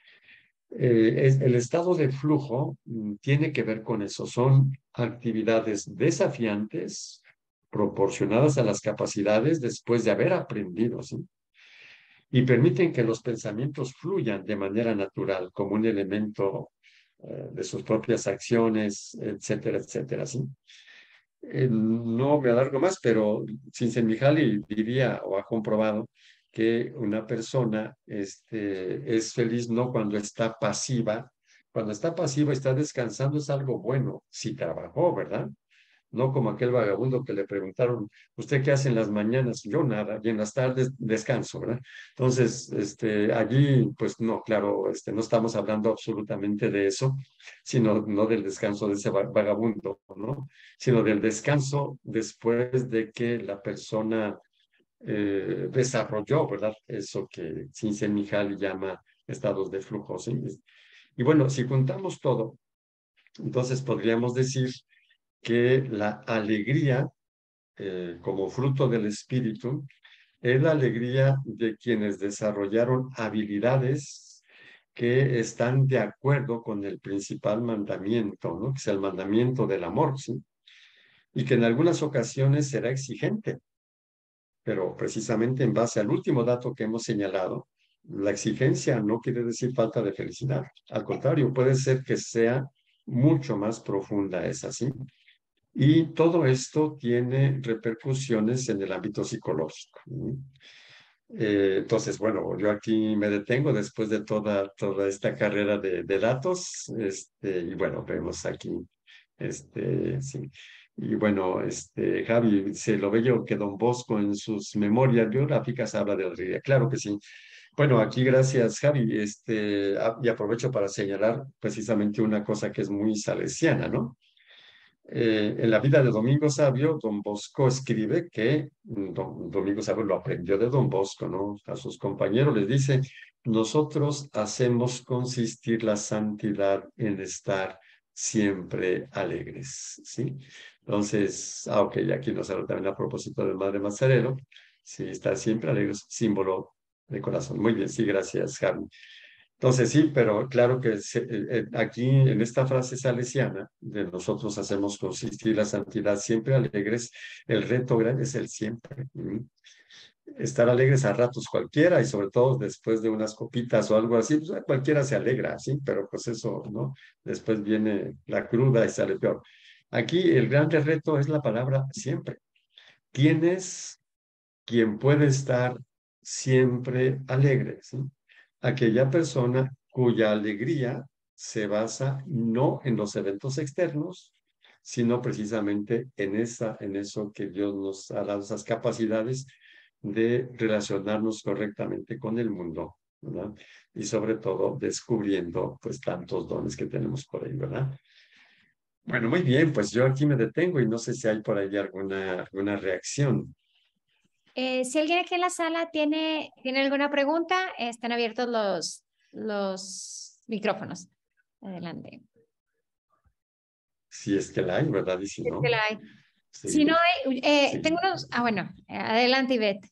Eh, es, el estado de flujo mm, tiene que ver con eso. Son actividades desafiantes, proporcionadas a las capacidades después de haber aprendido, ¿sí? Y permiten que los pensamientos fluyan de manera natural, como un elemento eh, de sus propias acciones, etcétera, etcétera, ¿sí? Eh, no me alargo más, pero Csikszentmihalyi diría o ha comprobado que una persona este, es feliz no cuando está pasiva. Cuando está pasiva, está descansando, es algo bueno, si trabajó, ¿verdad? No como aquel vagabundo que le preguntaron, ¿usted qué hace en las mañanas? Yo nada, y en las tardes descanso, ¿verdad? Entonces, este, allí, pues no, claro, este, no estamos hablando absolutamente de eso, sino no del descanso de ese vagabundo, ¿no? Sino del descanso después de que la persona eh, desarrolló, ¿verdad? Eso que Csikszentmihalyi llama estados de flujo, ¿sí? Y bueno, si juntamos todo, entonces podríamos decir que la alegría, eh, como fruto del espíritu, es la alegría de quienes desarrollaron habilidades que están de acuerdo con el principal mandamiento, ¿no? Que es el mandamiento del amor, ¿sí? Y que en algunas ocasiones será exigente, pero precisamente en base al último dato que hemos señalado, la exigencia no quiere decir falta de felicidad. Al contrario, puede ser que sea mucho más profunda, ¿es así? Y todo esto tiene repercusiones en el ámbito psicológico. Eh, entonces, bueno, yo aquí me detengo después de toda, toda esta carrera de, de datos, este, y bueno, vemos aquí, este, sí. Y bueno, este, Javi, se lo bello que Don Bosco en sus memorias biográficas habla de la realidad. Claro que sí. Bueno, aquí gracias, Javi, este, a- y aprovecho para señalar precisamente una cosa que es muy salesiana, ¿no? Eh, en la vida de Domingo Sabio, Don Bosco escribe que Don, Domingo Sabio lo aprendió de Don Bosco, ¿no? A sus compañeros les dice, nosotros hacemos consistir la santidad en estar siempre alegres, ¿sí? Entonces, ah, ok, aquí nos habla también a propósito del Madre Mazarelo, sí, estar siempre alegres, símbolo de corazón. Muy bien, sí, gracias, Javi. Entonces sí, pero claro que se- eh, eh, aquí en esta frase salesiana de nosotros hacemos consistir la santidad siempre alegres, el reto grande es el siempre. ¿Mm? Estar alegres a ratos cualquiera y sobre todo después de unas copitas o algo así, pues cualquiera se alegra, sí, pero pues eso, ¿no? Después viene la cruda y sale peor. Aquí el grande reto es la palabra siempre. Tienes quien puede estar siempre alegre, ¿sí? Aquella persona cuya alegría se basa no en los eventos externos, sino precisamente en, esa, en eso que Dios nos ha dado, esas capacidades de relacionarnos correctamente con el mundo, ¿verdad? Y sobre todo descubriendo pues tantos dones que tenemos por ahí, ¿verdad? Bueno, muy bien, pues yo aquí me detengo y no sé si hay por ahí alguna, alguna reacción. Eh, si alguien aquí en la sala tiene, tiene alguna pregunta, están abiertos los, los micrófonos. Adelante. Si es que la hay, ¿verdad? Y si Es que no, la hay. Si no sí, hay, eh, sí. tengo unos, ah, bueno, eh, adelante, Ivette.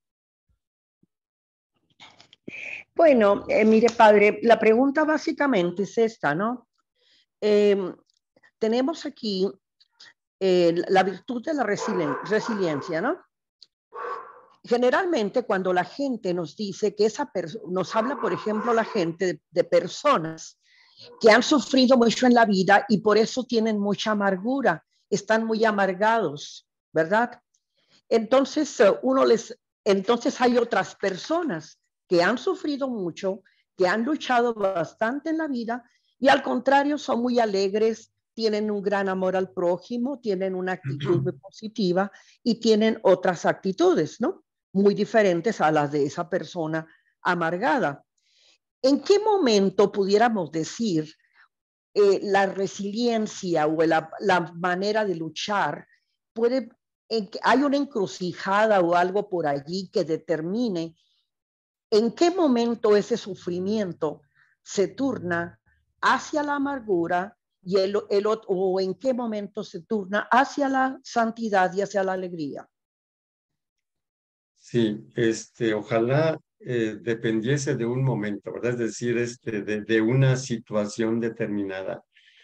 Bueno, eh, mire, padre, la pregunta básicamente es esta, ¿no? Eh, tenemos aquí eh, la virtud de la resilien resiliencia, ¿no? Generalmente cuando la gente nos dice que esa persona, nos habla, por ejemplo, la gente de, de personas que han sufrido mucho en la vida y por eso tienen mucha amargura, están muy amargados, ¿verdad? Entonces, uh, uno les, entonces hay otras personas que han sufrido mucho, que han luchado bastante en la vida y al contrario son muy alegres, tienen un gran amor al prójimo, tienen una actitud muy positiva y tienen otras actitudes, ¿no? Muy diferentes a las de esa persona amargada. ¿En qué momento pudiéramos decir eh, la resiliencia o la, la, manera de luchar puede, en que hay una encrucijada o algo por allí que determine en qué momento ese sufrimiento se turna hacia la amargura y el, el, o en qué momento se turna hacia la santidad y hacia la alegría? Sí, este, ojalá eh, dependiese de un momento, ¿verdad? Es decir, este, de, de una situación determinada.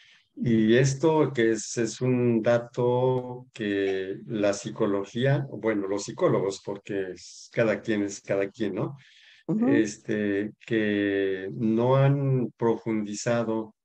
Y esto que es, es un dato que la psicología, bueno, los psicólogos, porque es- cada quien es cada quien, ¿no? Uh -huh. Este, que no han profundizado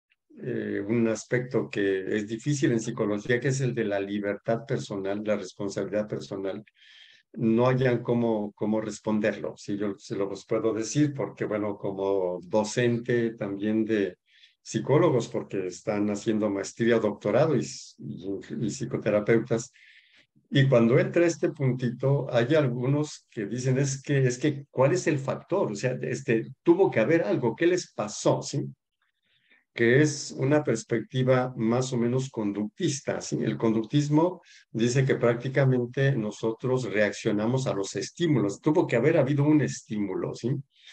eh, un aspecto que es difícil en psicología, que es el de la libertad personal, la responsabilidad personal, no hayan cómo, cómo responderlo. Si yo se los puedo decir, porque bueno, como docente también de psicólogos, porque están haciendo maestría, doctorado y, y, y psicoterapeutas, y cuando entra este puntito, hay algunos que dicen, es que, es que, ¿cuál es el factor? O sea, este, tuvo que haber algo, ¿qué les pasó? ¿Sí? Que es una perspectiva más o menos conductista, ¿sí? El conductismo dice que prácticamente nosotros reaccionamos a los estímulos. Tuvo que haber habido un estímulo, ¿sí?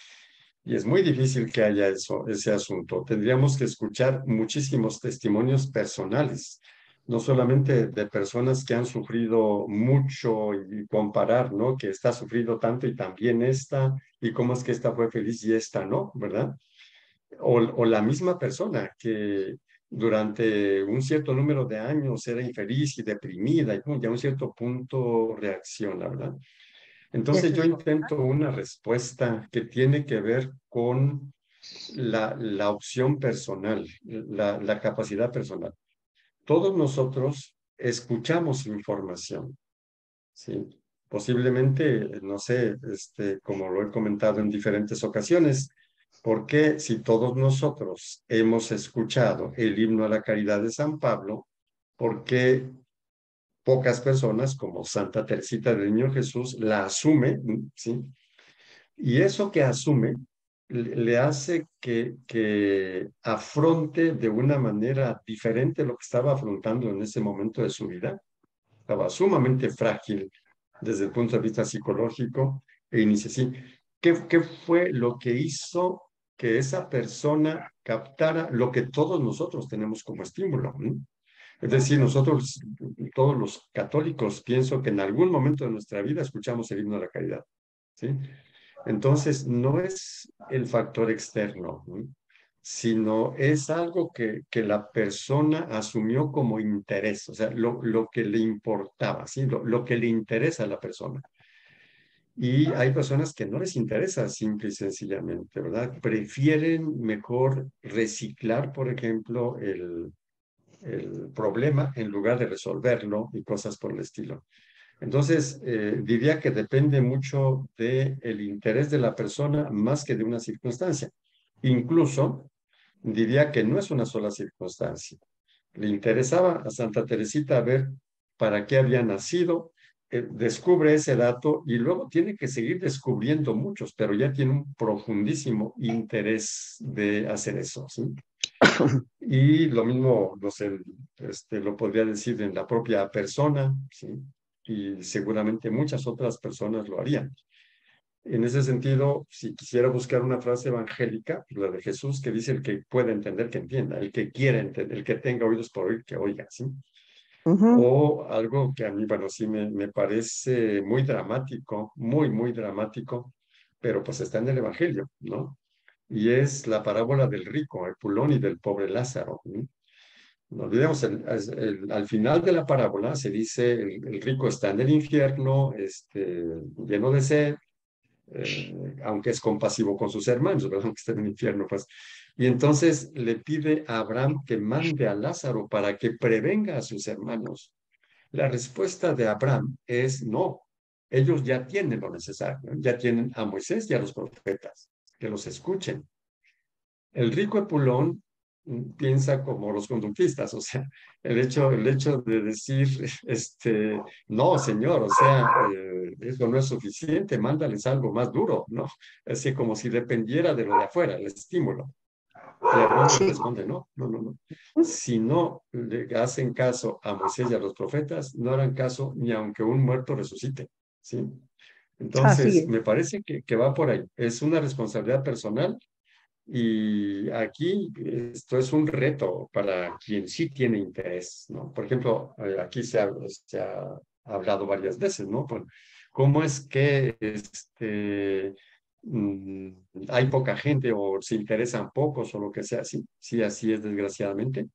Y es muy difícil que haya eso, ese asunto. Tendríamos que escuchar muchísimos testimonios personales, no solamente de personas que han sufrido mucho y comparar, ¿no? Que esta ha sufrido tanto y también esta, y cómo es que esta fue feliz y esta no, ¿verdad? O, o la misma persona que durante un cierto número de años era infeliz y deprimida y pum, ya a un cierto punto reacciona, ¿verdad? Entonces Eso yo es intento una respuesta que tiene que ver con la, la opción personal, la, la capacidad personal. Todos nosotros escuchamos información, ¿sí? Posiblemente, no sé, este, como lo he comentado en diferentes ocasiones, porque si todos nosotros hemos escuchado el himno a la caridad de San Pablo, ¿por qué pocas personas como Santa Teresita del Niño Jesús la asume? ¿Sí? Y eso que asume le hace que, que afronte de una manera diferente lo que estaba afrontando en ese momento de su vida. Estaba sumamente frágil desde el punto de vista psicológico e inicia así. ¿Qué, qué fue lo que hizo que esa persona captara lo que todos nosotros tenemos como estímulo? ¿Mm? Es decir, nosotros, todos los católicos, pienso que en algún momento de nuestra vida escuchamos el himno de la caridad, ¿sí? Entonces, no es el factor externo, ¿no? Sino es algo que, que la persona asumió como interés, o sea, lo, lo que le importaba, ¿sí? Lo, lo que le interesa a la persona. Y hay personas que no les interesa simple y sencillamente, ¿verdad? Prefieren mejor reciclar, por ejemplo, el, el problema en lugar de resolverlo y cosas por el estilo. Entonces, eh, diría que depende mucho del interés de la persona más que de una circunstancia. Incluso diría que no es una sola circunstancia. Le interesaba a Santa Teresita ver para qué había nacido, eh, descubre ese dato y luego tiene que seguir descubriendo muchos, pero ya tiene un profundísimo interés de hacer eso, ¿sí? Y lo mismo, no sé, este, lo podría decir en la propia persona, ¿sí? Y seguramente muchas otras personas lo harían. En ese sentido, si quisiera buscar una frase evangélica, la de Jesús, que dice el que pueda entender, que entienda, el que quiera entender, el que tenga oídos por oír, que oiga, ¿sí? Ujú. O algo que a mí, bueno, sí me, me parece muy dramático, muy, muy dramático, pero pues está en el Evangelio, ¿no? Y es la parábola del rico, el pulón y del pobre Lázaro, ¿no? No olvidemos, el, el, al final de la parábola se dice, el, el rico está en el infierno, este, lleno de sed, eh, aunque es compasivo con sus hermanos, ¿verdad? Aunque está en el infierno, pues. Y entonces le pide a Abraham que mande a Lázaro para que prevenga a sus hermanos. La respuesta de Abraham es no. Ellos ya tienen lo necesario, ¿eh? Ya tienen a Moisés y a los profetas, que los escuchen. El rico Epulón piensa como los conductistas, o sea, el hecho, el hecho de decir, este, no, señor, o sea, eh, eso no es suficiente, mándales algo más duro, ¿no? Así como si dependiera de lo de afuera, el estímulo. Y Abraham les Sí. responde, no, no, no, no. Si no le hacen caso a Moisés y a los profetas, no harán caso ni aunque un muerto resucite, ¿sí? Así Entonces, es. me parece que, que va por ahí. Es una responsabilidad personal y aquí esto es un reto para quien sí tiene interés, ¿no? Por ejemplo, eh, aquí se ha, se ha hablado varias veces, ¿no? Por cómo es que este, mm, hay poca gente o se interesan pocos o lo que sea. Sí, sí, así es desgraciadamente.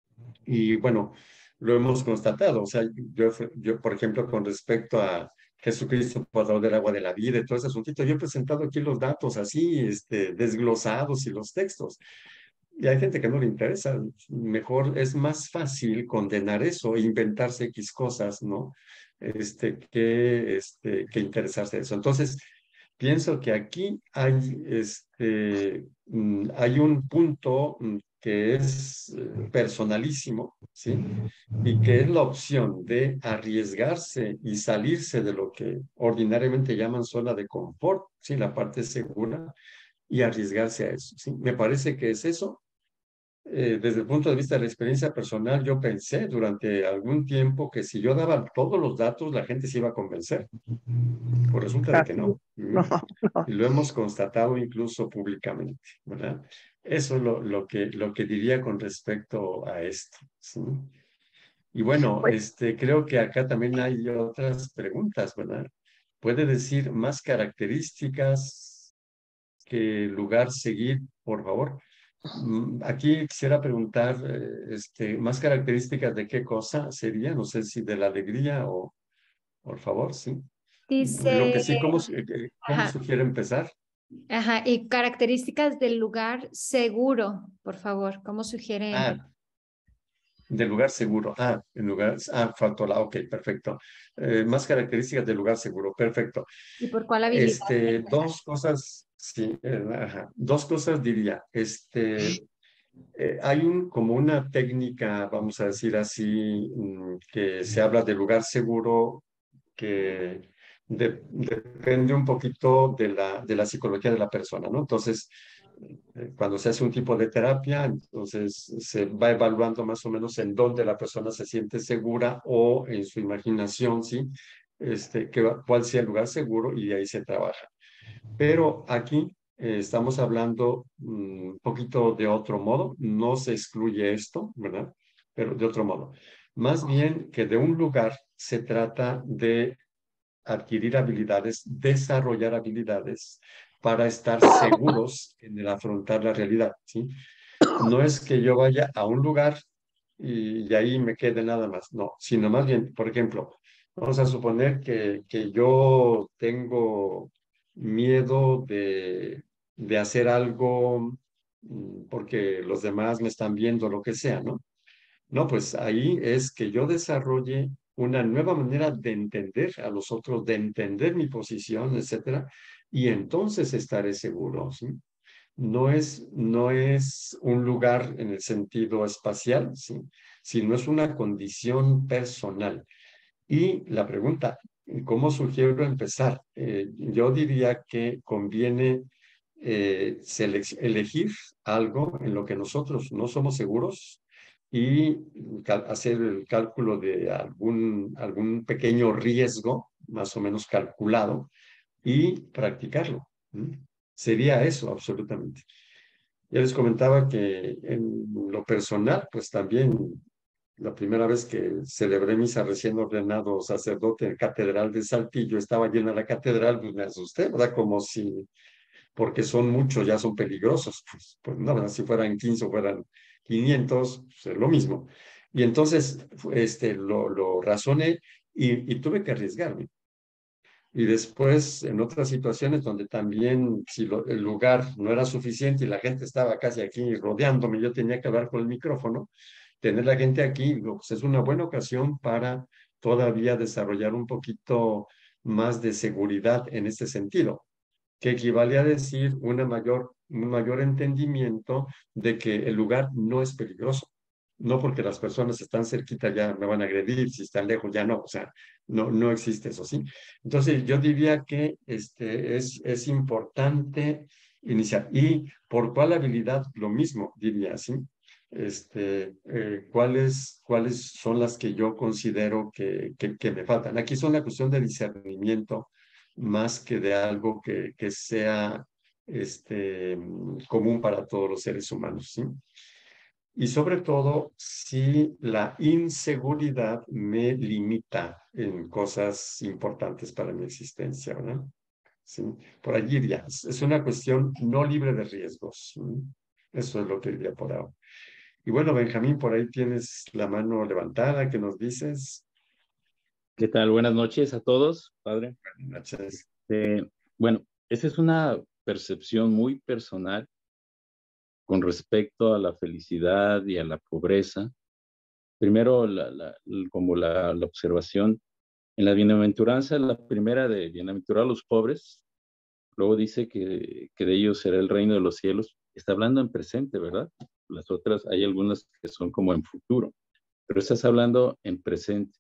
Y bueno, lo hemos constatado. O sea, yo, yo por ejemplo, con respecto a Jesucristo, portador del agua de la vida y todo ese asuntito, yo he presentado aquí los datos así, este, desglosados y los textos. Y hay gente que no le interesa. Mejor es más fácil condenar eso e inventarse X cosas, ¿no? Este, que, este, que interesarse en eso. Entonces, pienso que aquí hay, este, mm, hay un punto mm, que es eh, personalísimo, ¿sí? Y que es la opción de arriesgarse y salirse de lo que ordinariamente llaman zona de confort, ¿sí? La parte segura, y arriesgarse a eso, ¿sí? Me parece que es eso. Eh, desde el punto de vista de la experiencia personal, yo pensé durante algún tiempo que si yo daba todos los datos, la gente se iba a convencer. Pues resulta de que Así es. no. No, ¿Mm? no. Y lo hemos constatado incluso públicamente, ¿verdad? Eso es lo, lo que, lo que diría con respecto a esto, ¿sí? Y bueno, Pues, este, creo que acá también hay otras preguntas, ¿verdad? ¿Puede decir más características que lugar seguir, por favor? Mm, Aquí quisiera preguntar, eh, este, más características de qué cosa sería, no sé si de la alegría o, por favor, sí. Lo que Dice, sí, ¿cómo, su- eh, eh, cómo ajá, sugiere empezar? ajá, y características del lugar seguro, por favor, ¿cómo sugieren? Ah, del lugar seguro. Ah, en lugar, ah, faltó la, ok, perfecto. Eh, más características del lugar seguro, perfecto. ¿Y por cuál habilidad? Este, dos cosas, sí, eh, ajá, dos cosas diría. Este, eh, hay un, como una técnica, vamos a decir así, mm, que se habla de lugar seguro, que de, depende un poquito de la, de la psicología de la persona, ¿no? Entonces, eh, cuando se hace un tipo de terapia, entonces se va evaluando más o menos en dónde la persona se siente segura o en su imaginación, ¿sí? Este, que, cuál sea el lugar seguro y de ahí se trabaja. Pero aquí eh, estamos hablando mm, un poquito de otro modo, no se excluye esto, ¿verdad? Pero de otro modo. Más bien que de un lugar se trata de adquirir habilidades, desarrollar habilidades para estar seguros en el afrontar la realidad, ¿sí? No es que yo vaya a un lugar y, y ahí me quede nada más, no, sino más bien, por ejemplo, vamos a suponer que, que yo tengo miedo de, de hacer algo mm, porque los demás me están viendo, lo que sea, ¿no? No, pues ahí es que yo desarrolle una nueva manera de entender a los otros, de entender mi posición, etcétera, y entonces estaré seguro, ¿sí? No es, no es un lugar en el sentido espacial, ¿sí? Sino es una condición personal. Y la pregunta, ¿cómo sugiero empezar? Eh, yo diría que conviene eh, elegir algo en lo que nosotros no somos seguros y hacer el cálculo de algún, algún pequeño riesgo, más o menos calculado, y practicarlo. ¿Mm? Sería eso, absolutamente. Ya les comentaba que en lo personal, pues también la primera vez que celebré misa recién ordenado sacerdote en Catedral de Saltillo, estaba llena la catedral, pues me asusté, ¿verdad? Como si, porque son muchos, ya son peligrosos, pues, pues no, ¿verdad? Si fueran quince o fueran quinientos, pues es lo mismo. Y entonces, este, lo, lo razoné y, y tuve que arriesgarme. Y después, en otras situaciones donde también, si lo, el lugar no era suficiente y la gente estaba casi aquí rodeándome, yo tenía que hablar con el micrófono, tener la gente aquí, digo, pues es una buena ocasión para todavía desarrollar un poquito más de seguridad en este sentido, que equivale a decir una mayor, un mayor entendimiento de que el lugar no es peligroso. No porque las personas están cerquita ya me van a agredir, si están lejos ya no, o sea, no, no existe eso, ¿sí? Entonces yo diría que este, es, es importante iniciar. ¿Y por cuál habilidad? Lo mismo, diría, ¿sí? Este, eh, ¿cuáles, cuáles son las que yo considero que, que, que me faltan? Aquí es una cuestión de discernimiento más que de algo que, que sea este, común para todos los seres humanos, ¿sí? Y sobre todo, si la inseguridad me limita en cosas importantes para mi existencia, ¿verdad? Sí, por allí diría, es una cuestión no libre de riesgos. ¿Sí? Eso es lo que diría por ahora. Y bueno, Benjamín, por ahí tienes la mano levantada, ¿qué nos dices? ¿Qué tal? Buenas noches a todos, padre. Buenas noches. Eh, bueno, esa es una percepción muy personal con respecto a la felicidad y a la pobreza. Primero, la, la, como la, la observación en la bienaventuranza, la primera de bienaventurar a los pobres, luego dice que, que de ellos será el reino de los cielos. Está hablando en presente, ¿verdad? Las otras, hay algunas que son como en futuro, pero estás hablando en presente.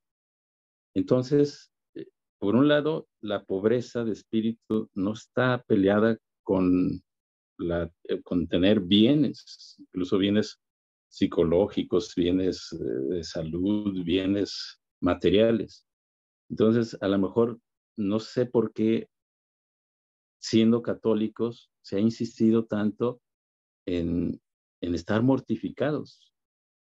Entonces, eh, por un lado, la pobreza de espíritu no está peleada con, la, eh, con tener bienes, incluso bienes psicológicos, bienes eh, de salud, bienes materiales. Entonces, a lo mejor no sé por qué, siendo católicos, se ha insistido tanto en, en estar mortificados.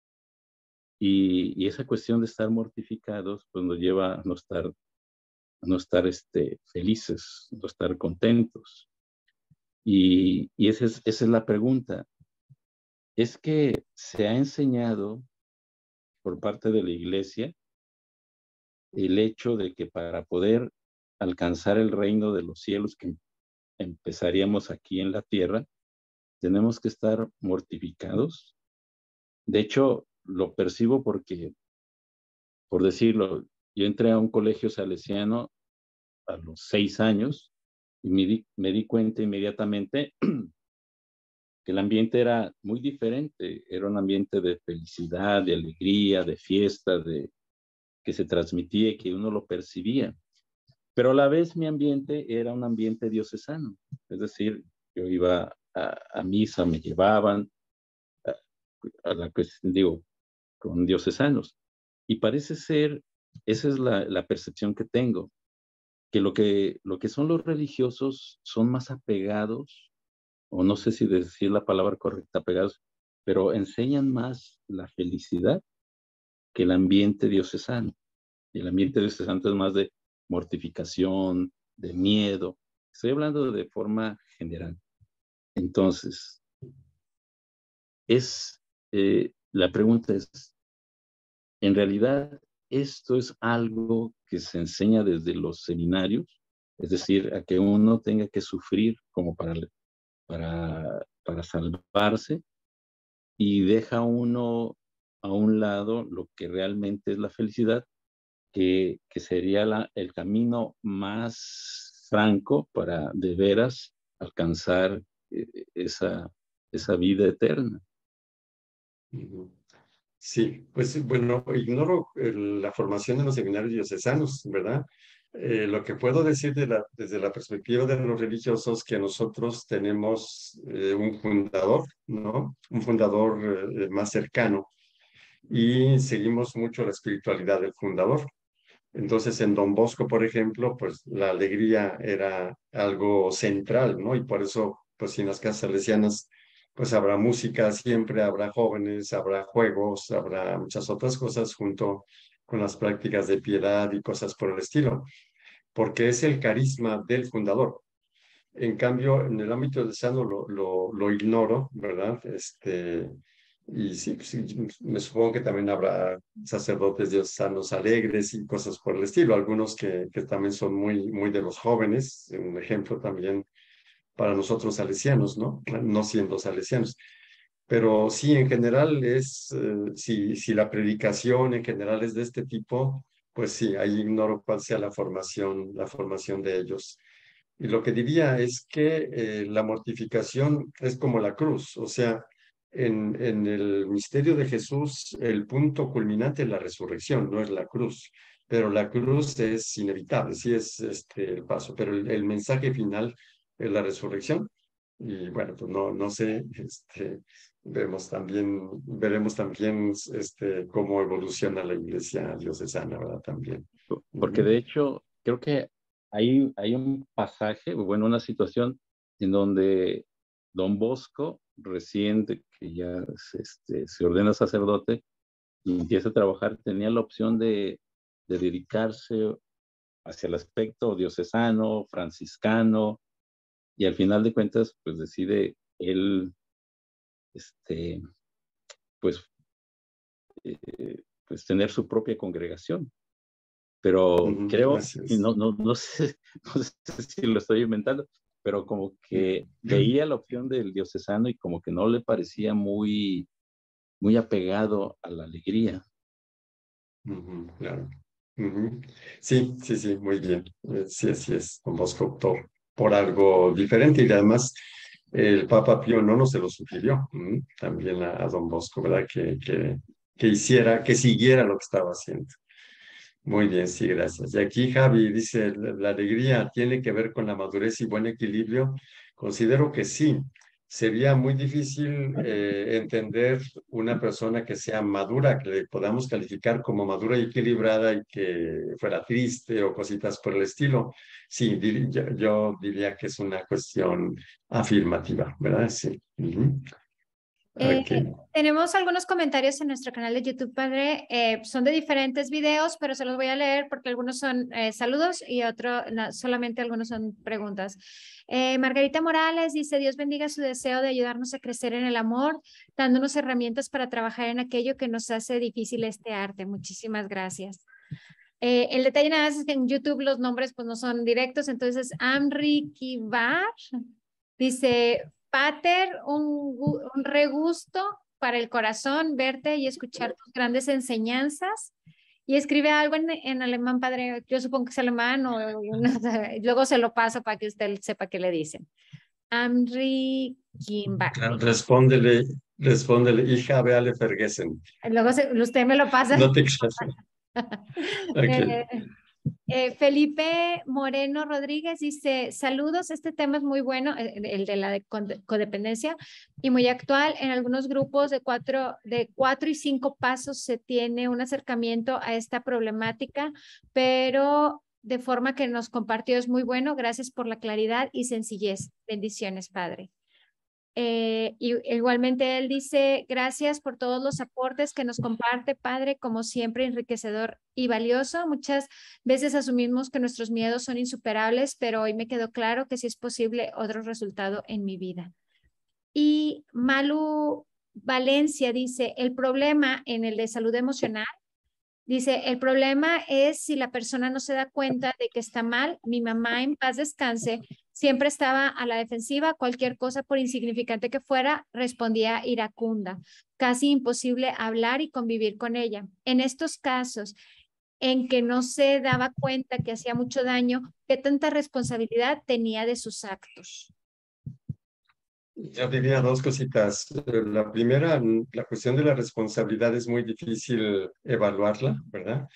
Y, y esa cuestión de estar mortificados, pues nos lleva a no estar, a no estar este, felices, no estar contentos. Y, y esa, es, esa es la pregunta. Es que se ha enseñado por parte de la Iglesia el hecho de que para poder alcanzar el reino de los cielos que empezaríamos aquí en la tierra, tenemos que estar mortificados. De hecho, lo percibo porque, por decirlo, yo entré a un colegio salesiano a los seis años y me di, me di cuenta inmediatamente que el ambiente era muy diferente. Era un ambiente de felicidad, de alegría, de fiesta, de, que se transmitía y que uno lo percibía. pero a la vez mi ambiente era un ambiente diocesano, es decir, yo iba a, a misa, me llevaban a, a la que digo, con diocesanos, y parece ser, esa es la, la percepción que tengo, que lo, que lo que son los religiosos son más apegados, o no sé si decir la palabra correcta, apegados, pero enseñan más la felicidad que el ambiente diocesano. Y el ambiente diocesano es más de mortificación, de miedo. Estoy hablando de forma general. Entonces, es, eh, la pregunta es, ¿en realidad esto es algo que se enseña desde los seminarios? Es decir, a que uno tenga que sufrir como para, para, para salvarse, y deja uno a un lado lo que realmente es la felicidad, que, que sería la, el camino más franco para de veras alcanzar eh, esa, esa vida eterna. Sí, pues bueno, ignoro el, la formación de los seminarios diocesanos, ¿verdad? Eh, lo que puedo decir de la, desde la perspectiva de los religiosos, que nosotros tenemos eh, un fundador, ¿no? Un fundador eh, más cercano, y seguimos mucho la espiritualidad del fundador. Entonces, en Don Bosco, por ejemplo, pues la alegría era algo central, ¿no? Y por eso, pues en las casas salesianas, pues habrá música siempre, habrá jóvenes, habrá juegos, habrá muchas otras cosas junto con las prácticas de piedad y cosas por el estilo, porque es el carisma del fundador. En cambio, en el ámbito de sano lo, lo, lo ignoro, ¿verdad? Este, y sí, sí, me supongo que también habrá sacerdotes diocesanos alegres y cosas por el estilo, algunos que, que también son muy, muy de los jóvenes, un ejemplo también para nosotros salesianos, ¿no? No siendo salesianos. Pero sí, en general es, eh, si, si la predicación en general es de este tipo, pues sí, ahí ignoro cuál sea la formación, la formación de ellos. Y lo que diría es que eh, la mortificación es como la cruz, o sea, en, en el misterio de Jesús el punto culminante es la resurrección, no es la cruz, pero la cruz es inevitable, sí es este, el paso, pero el, el mensaje final es la resurrección. Y bueno, pues no, no sé, este, vemos también, veremos también este, cómo evoluciona la iglesia diocesana, ¿verdad? También. Porque Uh-huh. de hecho, creo que hay, hay un pasaje, bueno, una situación en donde Don Bosco, recién de que ya se, este, se ordena sacerdote y empieza a trabajar, tenía la opción de, de dedicarse hacia el aspecto diocesano, franciscano, y al final de cuentas, pues decide él, este, pues, eh, pues tener su propia congregación. Pero Uh-huh. creo, Así y es. no, no, no, sé, no sé si lo estoy inventando, pero como que veía la opción del diocesano y como que no le parecía muy, muy apegado a la alegría. Uh-huh, claro. Uh-huh. Sí, sí, sí, muy bien. Eh, sí, así es. Don Bosco optó por algo diferente y además el Papa Pío no se lo sugirió uh-huh, también a, a Don Bosco, ¿verdad? Que, que, que hiciera, que siguiera lo que estaba haciendo. Muy bien, sí, gracias. Y aquí Javi dice, la, la alegría tiene que ver con la madurez y buen equilibrio. Considero que sí. Sería muy difícil eh, entender una persona que sea madura, que le podamos calificar como madura y equilibrada y que fuera triste o cositas por el estilo. Sí, dir, yo, yo diría que es una cuestión afirmativa, ¿verdad? Sí. Uh-huh. Eh, Okay. tenemos algunos comentarios en nuestro canal de YouTube, Padre. Eh, son de diferentes videos, pero se los voy a leer porque algunos son eh, saludos y otros no, solamente algunos son preguntas. Eh, Margarita Morales dice, Dios bendiga su deseo de ayudarnos a crecer en el amor, dándonos herramientas para trabajar en aquello que nos hace difícil este arte. Muchísimas gracias. Eh, el detalle nada más es que en YouTube los nombres pues no son directos, entonces Amri Kivar dice, Pater, un, un regusto para el corazón verte y escuchar tus grandes enseñanzas. Y escribe algo en, en alemán, Padre, yo supongo que es alemán, o, o luego se lo paso para que usted sepa qué le dicen. Amri Kimbach. Respóndele, respóndele, ich habe alle vergessen. Luego se, usted me lo pasa. No te creas. Okay. eh, Eh, Felipe Moreno Rodríguez dice, saludos, este tema es muy bueno, el, el de la de codependencia, y muy actual. En algunos grupos de cuatro, de cuatro y cinco pasos se tiene un acercamiento a esta problemática, pero de forma que nos compartió es muy bueno. Gracias por la claridad y sencillez. Bendiciones, Padre. Eh, y igualmente él dice, gracias por todos los aportes que nos comparte, Padre, como siempre enriquecedor y valioso. Muchas veces asumimos que nuestros miedos son insuperables, pero hoy me quedó claro que sí es posible otro resultado en mi vida. Y Malu Valencia dice, el problema en el de salud emocional, dice, el problema es si la persona no se da cuenta de que está mal. Mi mamá, en paz descanse, siempre estaba a la defensiva. Cualquier cosa, por insignificante que fuera, respondía iracunda. Casi imposible hablar y convivir con ella. En estos casos en que no se daba cuenta que hacía mucho daño, ¿qué tanta responsabilidad tenía de sus actos? Yo diría dos cositas. La primera, la cuestión de la responsabilidad es muy difícil evaluarla, ¿verdad?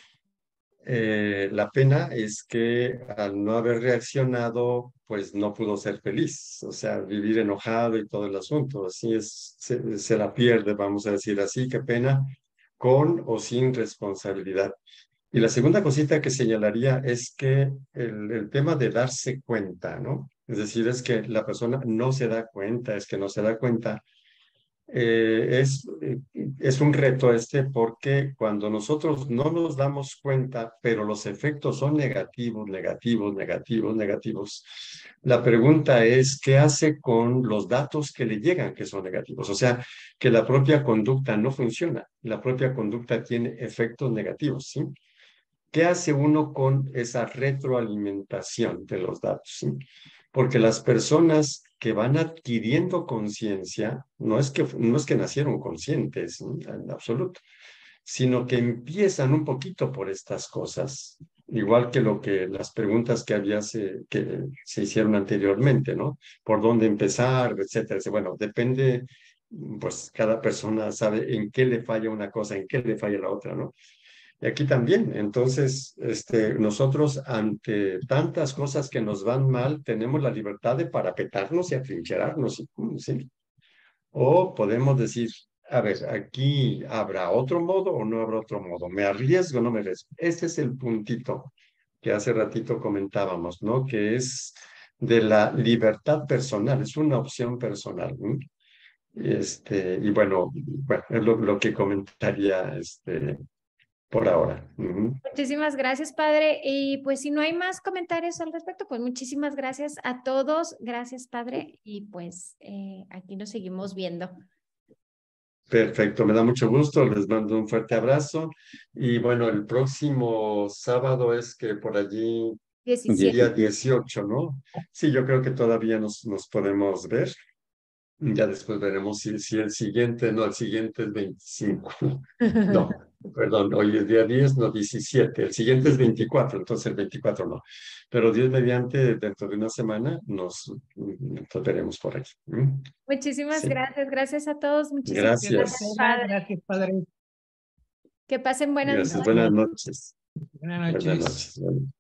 Eh, la pena es que al no haber reaccionado, pues no pudo ser feliz, o sea, vivir enojado y todo el asunto, así es, se, se la pierde, vamos a decir así, qué pena, con o sin responsabilidad. Y la segunda cosita que señalaría es que el, el tema de darse cuenta, ¿no? Es decir, es que la persona no se da cuenta, es que no se da cuenta. Eh, es, es un reto este porque cuando nosotros no nos damos cuenta, pero los efectos son negativos, negativos, negativos, negativos, la pregunta es, ¿qué hace con los datos que le llegan que son negativos? O sea, que la propia conducta no funciona, la propia conducta tiene efectos negativos, ¿sí? ¿Qué hace uno con esa retroalimentación de los datos? ¿Sí? Porque las personas que van adquiriendo conciencia, no es que, no es que nacieron conscientes, ¿sí? En absoluto, sino que empiezan un poquito por estas cosas, igual que lo que las preguntas que había se, que se hicieron anteriormente, ¿no? Por dónde empezar, etcétera. Bueno, depende, pues cada persona sabe en qué le falla una cosa, en qué le falla la otra, ¿no? Y aquí también, entonces, este, nosotros ante tantas cosas que nos van mal, tenemos la libertad de parapetarnos y atrincherarnos, ¿sí? O podemos decir, a ver, aquí habrá otro modo o no habrá otro modo, me arriesgo o no me arriesgo. Ese es el puntito que hace ratito comentábamos, ¿no? Que es de la libertad personal, es una opción personal, ¿no? Este, y bueno, bueno, es lo, lo que comentaría este, por ahora. Uh-huh. Muchísimas gracias, Padre. Y pues si no hay más comentarios al respecto, pues muchísimas gracias a todos. Gracias, Padre. Y pues eh, aquí nos seguimos viendo. Perfecto, me da mucho gusto. Les mando un fuerte abrazo. Y bueno, el próximo sábado es que por allí, diecisiete. día dieciocho, ¿no? Sí, yo creo que todavía nos, nos podemos ver. Ya después veremos si, si el siguiente, no, el siguiente es veinticinco. No, perdón, hoy es día diez, no, diecisiete. El siguiente es veinticuatro, entonces el veinticuatro no. Pero Dios mediante, dentro de una semana, nos, nos veremos por aquí. Muchísimas Sí. gracias, gracias a todos. Muchísimas Gracias. gracias, Padre. Gracias, Padre. Que pasen buenas Gracias, noches. buenas noches. Buenas noches. Buenas noches.